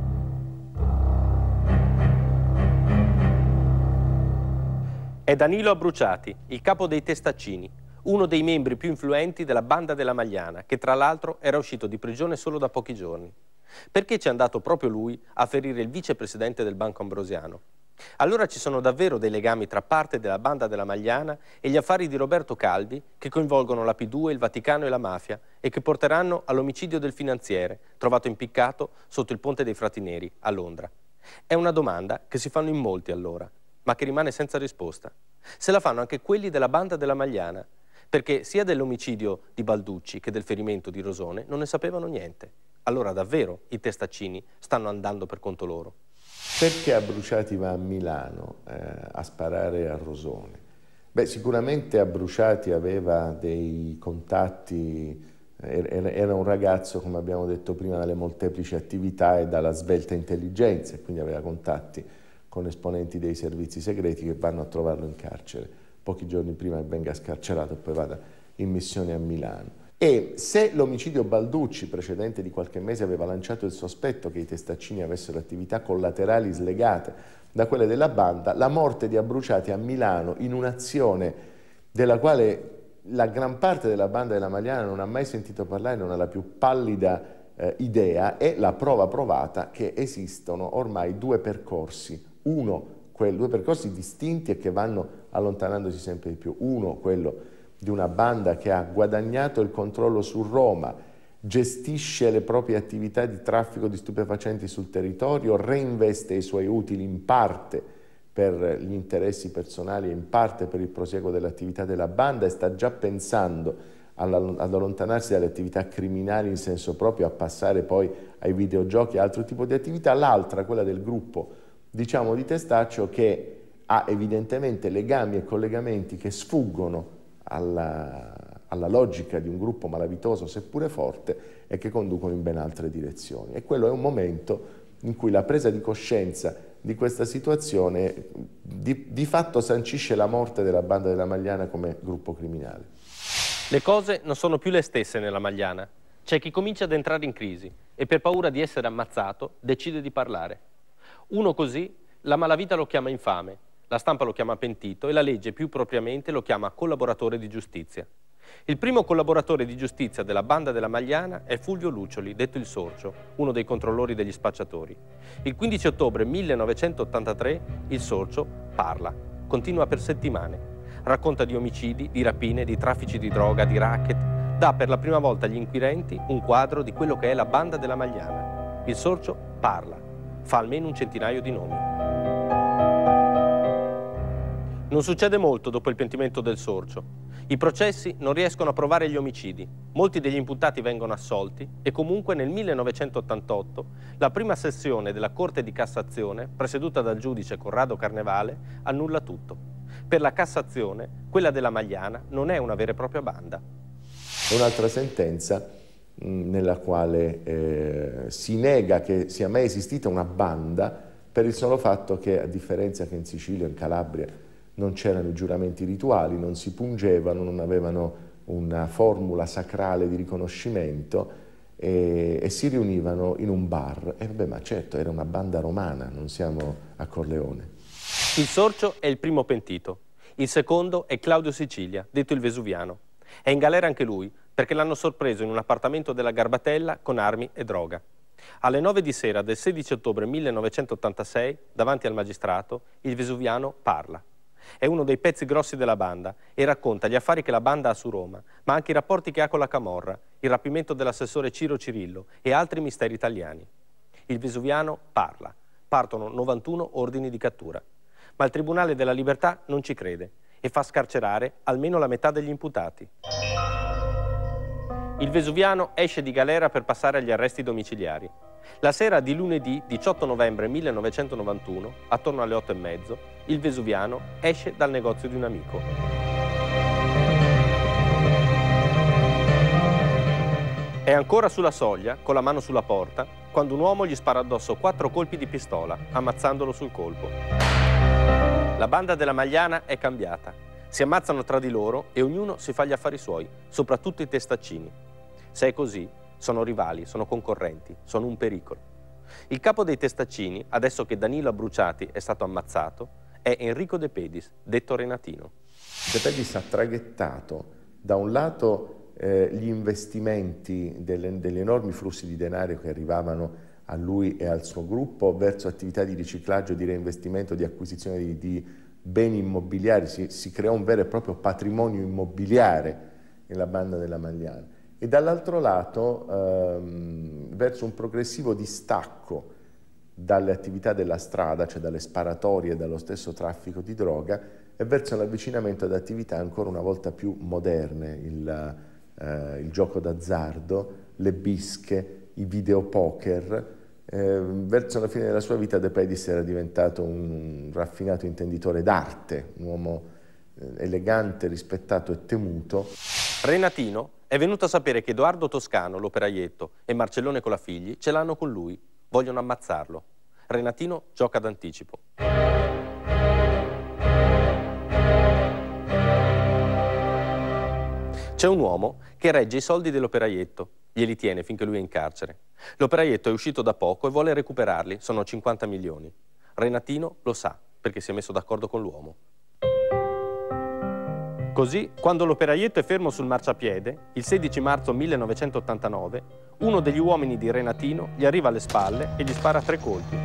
È Danilo Abruciati, il capo dei Testaccini, uno dei membri più influenti della banda della Magliana, che tra l'altro era uscito di prigione solo da pochi giorni. Perché ci è andato proprio lui a ferire il vicepresidente del Banco Ambrosiano? Allora ci sono davvero dei legami tra parte della banda della Magliana e gli affari di Roberto Calvi che coinvolgono la P due, il Vaticano e la mafia e che porteranno all'omicidio del finanziere, trovato impiccato sotto il Ponte dei Frati Neri a Londra. È una domanda che si fanno in molti allora, ma che rimane senza risposta. Se la fanno anche quelli della banda della Magliana, perché sia dell'omicidio di Balducci che del ferimento di Rosone non ne sapevano niente. Allora davvero i Testaccini stanno andando per conto loro. Perché Abruciati va a Milano eh, a sparare a Rosone? Beh, sicuramente Abruciati aveva dei contatti Era un ragazzo, come abbiamo detto prima, dalle molteplici attività e dalla svelta intelligenza, e quindi aveva contatti con esponenti dei servizi segreti che vanno a trovarlo in carcere pochi giorni prima che venga scarcerato e poi vada in missione a Milano. E se l'omicidio Balducci precedente di qualche mese aveva lanciato il sospetto che i testaccini avessero attività collaterali slegate da quelle della banda, la morte di Abruciati a Milano, in un'azione della quale la gran parte della banda della Magliana non ha mai sentito parlare, non ha la più pallida eh, idea, è la prova provata che esistono ormai due percorsi, uno, quel, due percorsi distinti e che vanno allontanandosi sempre di più. Uno, quello di una banda che ha guadagnato il controllo su Roma, gestisce le proprie attività di traffico di stupefacenti sul territorio, reinveste i suoi utili in parte per gli interessi personali e in parte per il prosieguo dell'attività della banda e sta già pensando ad allontanarsi dalle attività criminali in senso proprio, a passare poi ai videogiochi e altro tipo di attività. L'altra, quella del gruppo, diciamo, di Testaccio, che ha evidentemente legami e collegamenti che sfuggono alla, alla logica di un gruppo malavitoso seppure forte e che conducono in ben altre direzioni. E quello è un momento in cui la presa di coscienza di questa situazione di, di fatto sancisce la morte della banda della Magliana come gruppo criminale. Le cose non sono più le stesse nella Magliana. C'è chi comincia ad entrare in crisi e per paura di essere ammazzato decide di parlare. Uno così la malavita lo chiama infame, la stampa lo chiama pentito e la legge più propriamente lo chiama collaboratore di giustizia. Il primo collaboratore di giustizia della banda della Magliana è Fulvio Luccioli, detto il Sorcio, uno dei controllori degli spacciatori. Il quindici ottobre millenovecentottantatré il Sorcio parla, continua per settimane, racconta di omicidi, di rapine, di traffici di droga, di racket, dà per la prima volta agli inquirenti un quadro di quello che è la banda della Magliana. Il Sorcio parla, fa almeno un centinaio di nomi. Non succede molto dopo il pentimento del Sorcio. I processi non riescono a provare gli omicidi, molti degli imputati vengono assolti e comunque nel millenovecentottantotto la prima sessione della Corte di Cassazione, presieduta dal giudice Corrado Carnevale, annulla tutto. Per la Cassazione, quella della Magliana non è una vera e propria banda. È un'altra sentenza mh, nella quale eh, si nega che sia mai esistita una banda per il solo fatto che, a differenza che in Sicilia o in Calabria, non c'erano i giuramenti rituali, non si pungevano, non avevano una formula sacrale di riconoscimento e, e si riunivano in un bar. E vabbè, ma certo, era una banda romana, non siamo a Corleone. Il Sorcio è il primo pentito. Il secondo è Claudio Sicilia, detto il Vesuviano. È in galera anche lui, perché l'hanno sorpreso in un appartamento della Garbatella con armi e droga. Alle nove di sera del sedici ottobre millenovecentottantasei, davanti al magistrato, il Vesuviano parla. È uno dei pezzi grossi della banda e racconta gli affari che la banda ha su Roma, ma anche i rapporti che ha con la Camorra, il rapimento dell'assessore Ciro Cirillo e altri misteri italiani. Il Vesuviano parla. Partono novantuno ordini di cattura. Ma il Tribunale della Libertà non ci crede e fa scarcerare almeno la metà degli imputati. Il Vesuviano esce di galera per passare agli arresti domiciliari. La sera di lunedì diciotto novembre millenovecentonovantuno, attorno alle otto e mezzo, il Vesuviano esce dal negozio di un amico. È ancora sulla soglia, con la mano sulla porta, quando un uomo gli spara addosso quattro colpi di pistola, ammazzandolo sul colpo. La banda della Magliana è cambiata. Si ammazzano tra di loro e ognuno si fa gli affari suoi, soprattutto i testaccini. Se è così, sono rivali, sono concorrenti, sono un pericolo. Il capo dei testaccini, adesso che Danilo Abruciati è stato ammazzato, è Enrico De Pedis, detto Renatino. De Pedis ha traghettato da un lato eh, gli investimenti delle, degli enormi flussi di denaro che arrivavano a lui e al suo gruppo verso attività di riciclaggio, di reinvestimento, di acquisizione di, di beni immobiliari. Si, si creò un vero e proprio patrimonio immobiliare nella banda della Magliana. E dall'altro lato ehm, verso un progressivo distacco dalle attività della strada, cioè dalle sparatorie e dallo stesso traffico di droga, e verso l'avvicinamento ad attività ancora una volta più moderne, il, eh, il gioco d'azzardo, le bische, i videopoker. Eh, verso la fine della sua vita De Pedis era diventato un raffinato intenditore d'arte, un uomo eh, elegante, rispettato e temuto. Renatino è venuto a sapere che Edoardo Toscano, l'operaietto, e Marcellone Colafigli ce l'hanno con lui, vogliono ammazzarlo. Renatino gioca d'anticipo. C'è un uomo che regge i soldi dell'operaietto, glieli tiene finché lui è in carcere. L'operaietto è uscito da poco e vuole recuperarli, sono cinquanta milioni. Renatino lo sa, perché si è messo d'accordo con l'uomo. Così, quando l'operaietto è fermo sul marciapiede, il sedici marzo millenovecentottantanove, uno degli uomini di Renatino gli arriva alle spalle e gli spara tre colpi.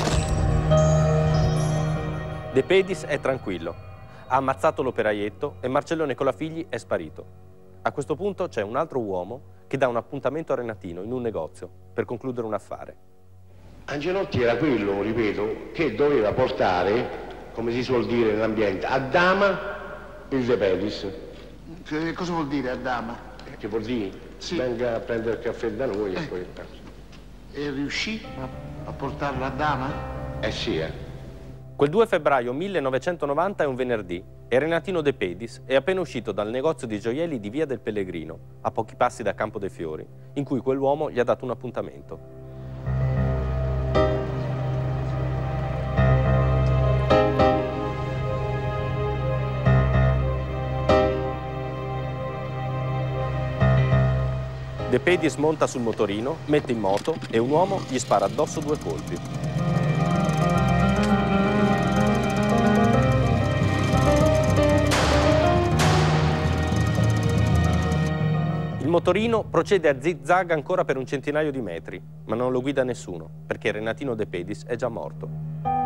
De Pedis è tranquillo, ha ammazzato l'operaietto e Marcellone Colafigli è sparito. A questo punto c'è un altro uomo che dà un appuntamento a Renatino in un negozio per concludere un affare. Angelotti era quello, ripeto, che doveva portare, come si suol dire nell'ambiente, a dama il De Pedis. Che cosa vuol dire a dama? Che vuol dire? Sì. Venga a prendere il caffè da noi eh. e poi... E riuscì a, a portarla a dama? Eh sì, eh. Quel due febbraio millenovecentonovanta è un venerdì e Renatino De Pedis è appena uscito dal negozio di gioielli di Via del Pellegrino, a pochi passi da Campo dei Fiori, in cui quell'uomo gli ha dato un appuntamento. De Pedis monta sul motorino, mette in moto e un uomo gli spara addosso due colpi. Il motorino procede a zig-zag ancora per un centinaio di metri, ma non lo guida nessuno, perché Renatino De Pedis è già morto.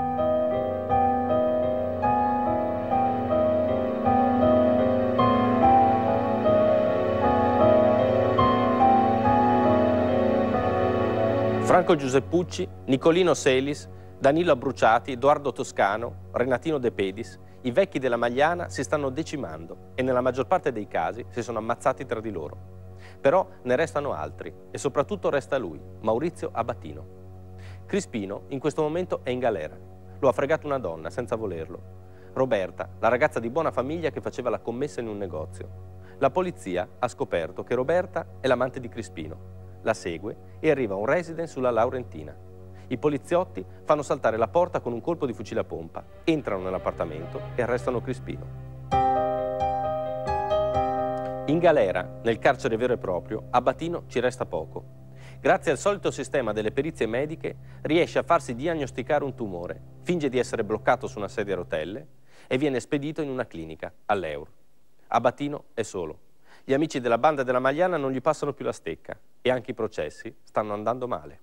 Franco Giuseppucci, Nicolino Selis, Danilo Abruciati, Edoardo Toscano, Renatino De Pedis, i vecchi della Magliana si stanno decimando e nella maggior parte dei casi si sono ammazzati tra di loro. Però ne restano altri e soprattutto resta lui, Maurizio Abatino. Crispino in questo momento è in galera. Lo ha fregato una donna senza volerlo. Roberta, la ragazza di buona famiglia che faceva la commessa in un negozio. La polizia ha scoperto che Roberta è l'amante di Crispino. La segue e arriva a un residence sulla Laurentina. I poliziotti fanno saltare la porta con un colpo di fucile a pompa, entrano nell'appartamento e arrestano Crispino. In galera, nel carcere vero e proprio, Abatino ci resta poco. Grazie al solito sistema delle perizie mediche, riesce a farsi diagnosticare un tumore, finge di essere bloccato su una sedia a rotelle e viene spedito in una clinica, all'Eur. Abatino è solo. Gli amici della banda della Magliana non gli passano più la stecca e anche i processi stanno andando male.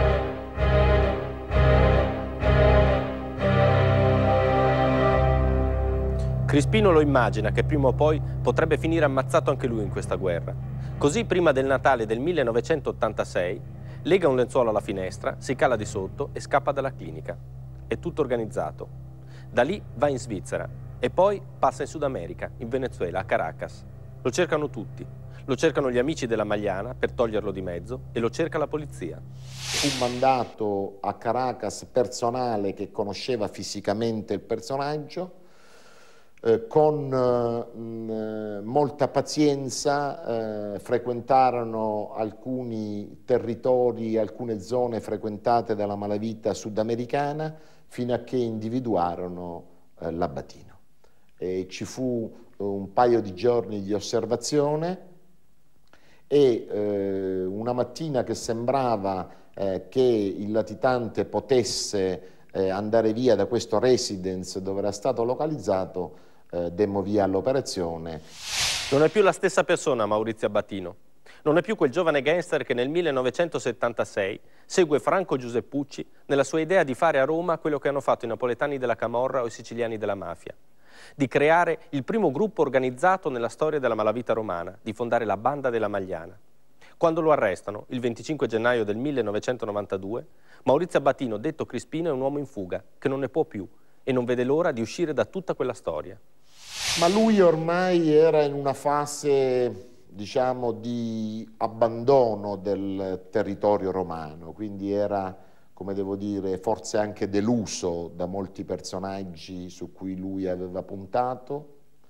Crispino lo immagina che prima o poi potrebbe finire ammazzato anche lui in questa guerra. Così, prima del Natale del millenovecentottantasei, lega un lenzuolo alla finestra, si cala di sotto e scappa dalla clinica. È tutto organizzato. Da lì va in Svizzera e poi passa in Sud America, in Venezuela, a Caracas. Lo cercano tutti. Lo cercano gli amici della Magliana per toglierlo di mezzo e lo cerca la polizia. Fu mandato a Caracas personale che conosceva fisicamente il personaggio, eh, con eh, molta pazienza eh, frequentarono alcuni territori, alcune zone frequentate dalla malavita sudamericana fino a che individuarono eh, l'Abatino. E ci fu un paio di giorni di osservazione e eh, una mattina che sembrava eh, che il latitante potesse eh, andare via da questo residence dove era stato localizzato, eh, demmo via all'operazione. Non è più la stessa persona Maurizio Abatino. Non è più quel giovane gangster che nel millenovecentosettantasei segue Franco Giuseppucci nella sua idea di fare a Roma quello che hanno fatto i napoletani della Camorra o i siciliani della mafia. Di creare il primo gruppo organizzato nella storia della malavita romana, di fondare la Banda della Magliana. Quando lo arrestano, il venticinque gennaio del millenovecentonovantadue, Maurizio Abatino, detto Crispino, è un uomo in fuga, che non ne può più e non vede l'ora di uscire da tutta quella storia. Ma lui ormai era in una fase, diciamo, di abbandono del territorio romano, quindi era, come devo dire, forse anche deluso da molti personaggi su cui lui aveva puntato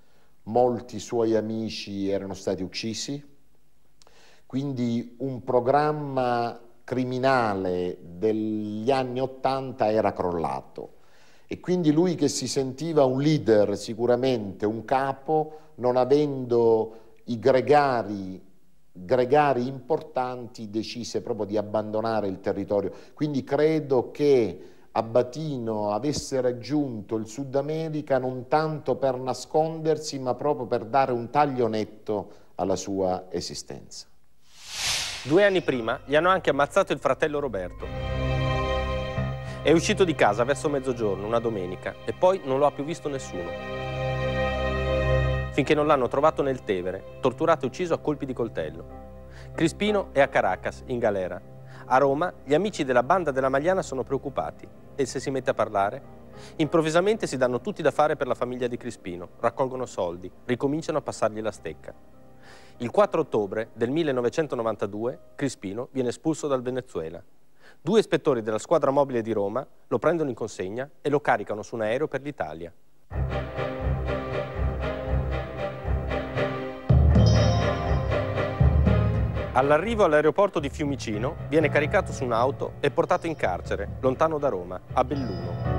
molti suoi amici erano stati uccisi, quindi un programma criminale degli anni Ottanta era crollato e quindi lui, che si sentiva un leader, sicuramente un capo, non avendo i gregari, gregari importanti, decise proprio di abbandonare il territorio. Quindi credo che Abatino avesse raggiunto il Sud America non tanto per nascondersi, ma proprio per dare un taglio netto alla sua esistenza. Due anni prima gli hanno anche ammazzato il fratello Roberto. È uscito di casa verso mezzogiorno, una domenica, e poi non lo ha più visto nessuno. Finché non l'hanno trovato nel Tevere, torturato e ucciso a colpi di coltello. Crispino è a Caracas, in galera. A Roma gli amici della banda della Magliana sono preoccupati e se si mette a parlare, improvvisamente si danno tutti da fare per la famiglia di Crispino, raccolgono soldi, ricominciano a passargli la stecca. Il quattro ottobre del millenovecentonovantadue Crispino viene espulso dal Venezuela. Due ispettori della squadra mobile di Roma lo prendono in consegna e lo caricano su un aereo per l'Italia. All'arrivo all'aeroporto di Fiumicino viene caricato su un'auto e portato in carcere, lontano da Roma, a Belluno.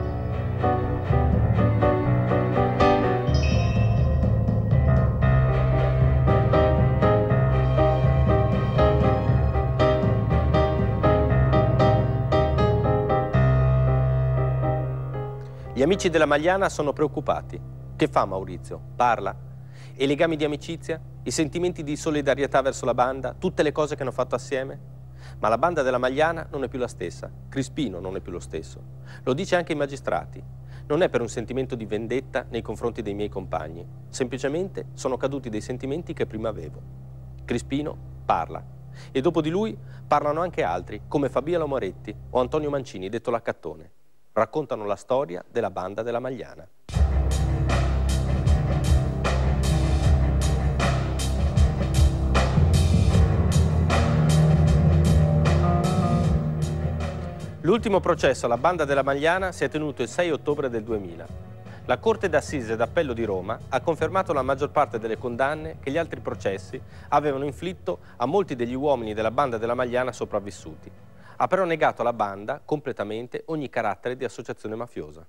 Gli amici della Magliana sono preoccupati. Che fa Maurizio? Parla? E i legami di amicizia? I sentimenti di solidarietà verso la banda? Tutte le cose che hanno fatto assieme? Ma la banda della Magliana non è più la stessa. Crispino non è più lo stesso. Lo dice anche i magistrati. Non è per un sentimento di vendetta nei confronti dei miei compagni. Semplicemente sono caduti dei sentimenti che prima avevo. Crispino parla. E dopo di lui parlano anche altri, come Fabiano Moretti o Antonio Mancini, detto l'Accattone. Raccontano la storia della banda della Magliana. L'ultimo processo alla banda della Magliana si è tenuto il sei ottobre del duemila. La Corte d'Assise d'Appello di Roma ha confermato la maggior parte delle condanne che gli altri processi avevano inflitto a molti degli uomini della banda della Magliana sopravvissuti. Ha però negato alla banda completamente ogni carattere di associazione mafiosa.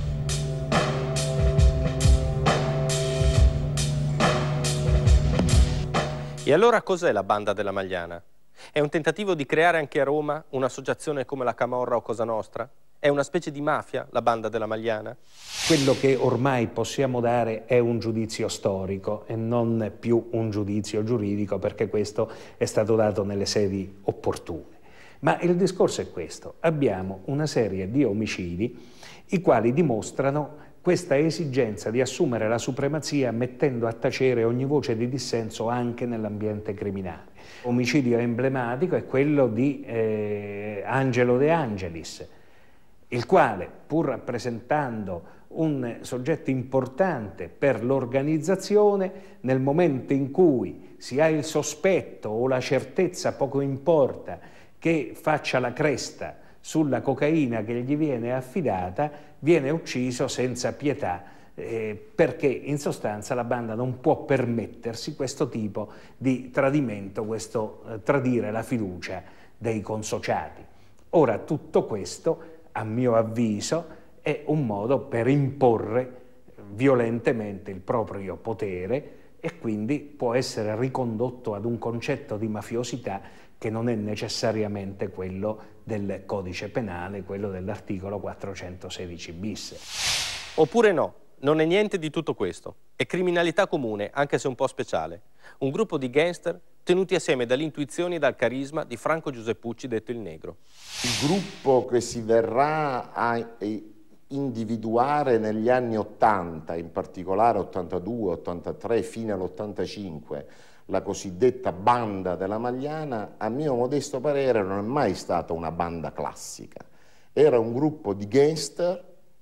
E allora cos'è la banda della Magliana? È un tentativo di creare anche a Roma un'associazione come la Camorra o Cosa Nostra? È una specie di mafia, la banda della Magliana? Quello che ormai possiamo dare è un giudizio storico e non più un giudizio giuridico, perché questo è stato dato nelle sedi opportune. Ma il discorso è questo: abbiamo una serie di omicidi i quali dimostrano questa esigenza di assumere la supremazia mettendo a tacere ogni voce di dissenso anche nell'ambiente criminale. Omicidio emblematico è quello di eh, Angelo De Angelis, il quale, pur rappresentando un soggetto importante per l'organizzazione, nel momento in cui si ha il sospetto o la certezza, poco importa, che faccia la cresta sulla cocaina che gli viene affidata, viene ucciso senza pietà, eh, perché in sostanza la banda non può permettersi questo tipo di tradimento, questo eh, tradire la fiducia dei consociati. Ora, tutto questo, a mio avviso, è un modo per imporre violentemente il proprio potere e quindi può essere ricondotto ad un concetto di mafiosità che non è necessariamente quello del codice penale, quello dell'articolo quattrocentosedici bis. Oppure no, non è niente di tutto questo. È criminalità comune, anche se un po' speciale. Un gruppo di gangster tenuti assieme dalle intuizioni e dal carisma di Franco Giuseppucci, detto il Negro. Il gruppo che si verrà a individuare negli anni ottanta, in particolare ottantadue, ottantatré, fine all'ottantacinque, la cosiddetta banda della Magliana, a mio modesto parere non è mai stata una banda classica. Era un gruppo di gangster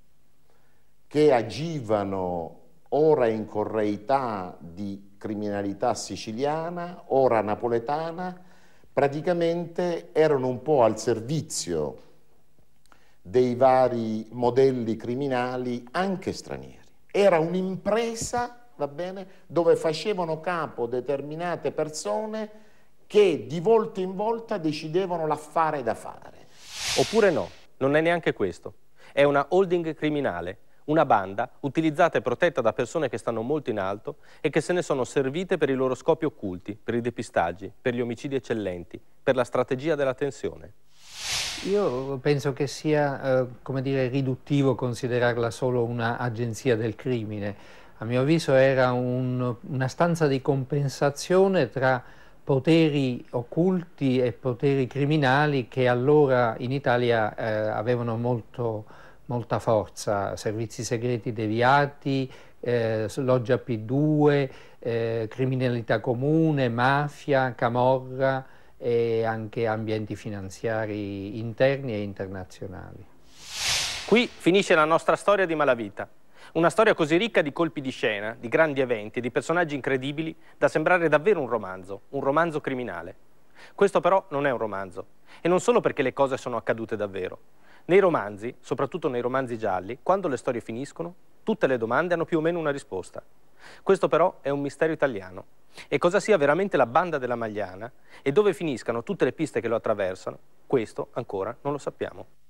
che agivano ora in correità di criminalità siciliana, ora napoletana, praticamente erano un po' al servizio dei vari modelli criminali anche stranieri. Era un'impresa va bene? Dove facevano capo determinate persone che di volta in volta decidevano l'affare da fare. Oppure no, non è neanche questo. È una holding criminale, una banda utilizzata e protetta da persone che stanno molto in alto e che se ne sono servite per i loro scopi occulti, per i depistaggi, per gli omicidi eccellenti, per la strategia della tensione. Io penso che sia, eh, come dire, riduttivo considerarla solo un'agenzia del crimine. A mio avviso era un, una stanza di compensazione tra poteri occulti e poteri criminali che allora in Italia eh, avevano molto, molta forza, servizi segreti deviati, eh, loggia P due, eh, criminalità comune, mafia, camorra e anche ambienti finanziari interni e internazionali. Qui finisce la nostra storia di malavita. Una storia così ricca di colpi di scena, di grandi eventi e di personaggi incredibili da sembrare davvero un romanzo, un romanzo criminale. Questo però non è un romanzo, e non solo perché le cose sono accadute davvero. Nei romanzi, soprattutto nei romanzi gialli, quando le storie finiscono, tutte le domande hanno più o meno una risposta. Questo però è un mistero italiano. E cosa sia veramente la banda della Magliana e dove finiscano tutte le piste che lo attraversano, questo ancora non lo sappiamo.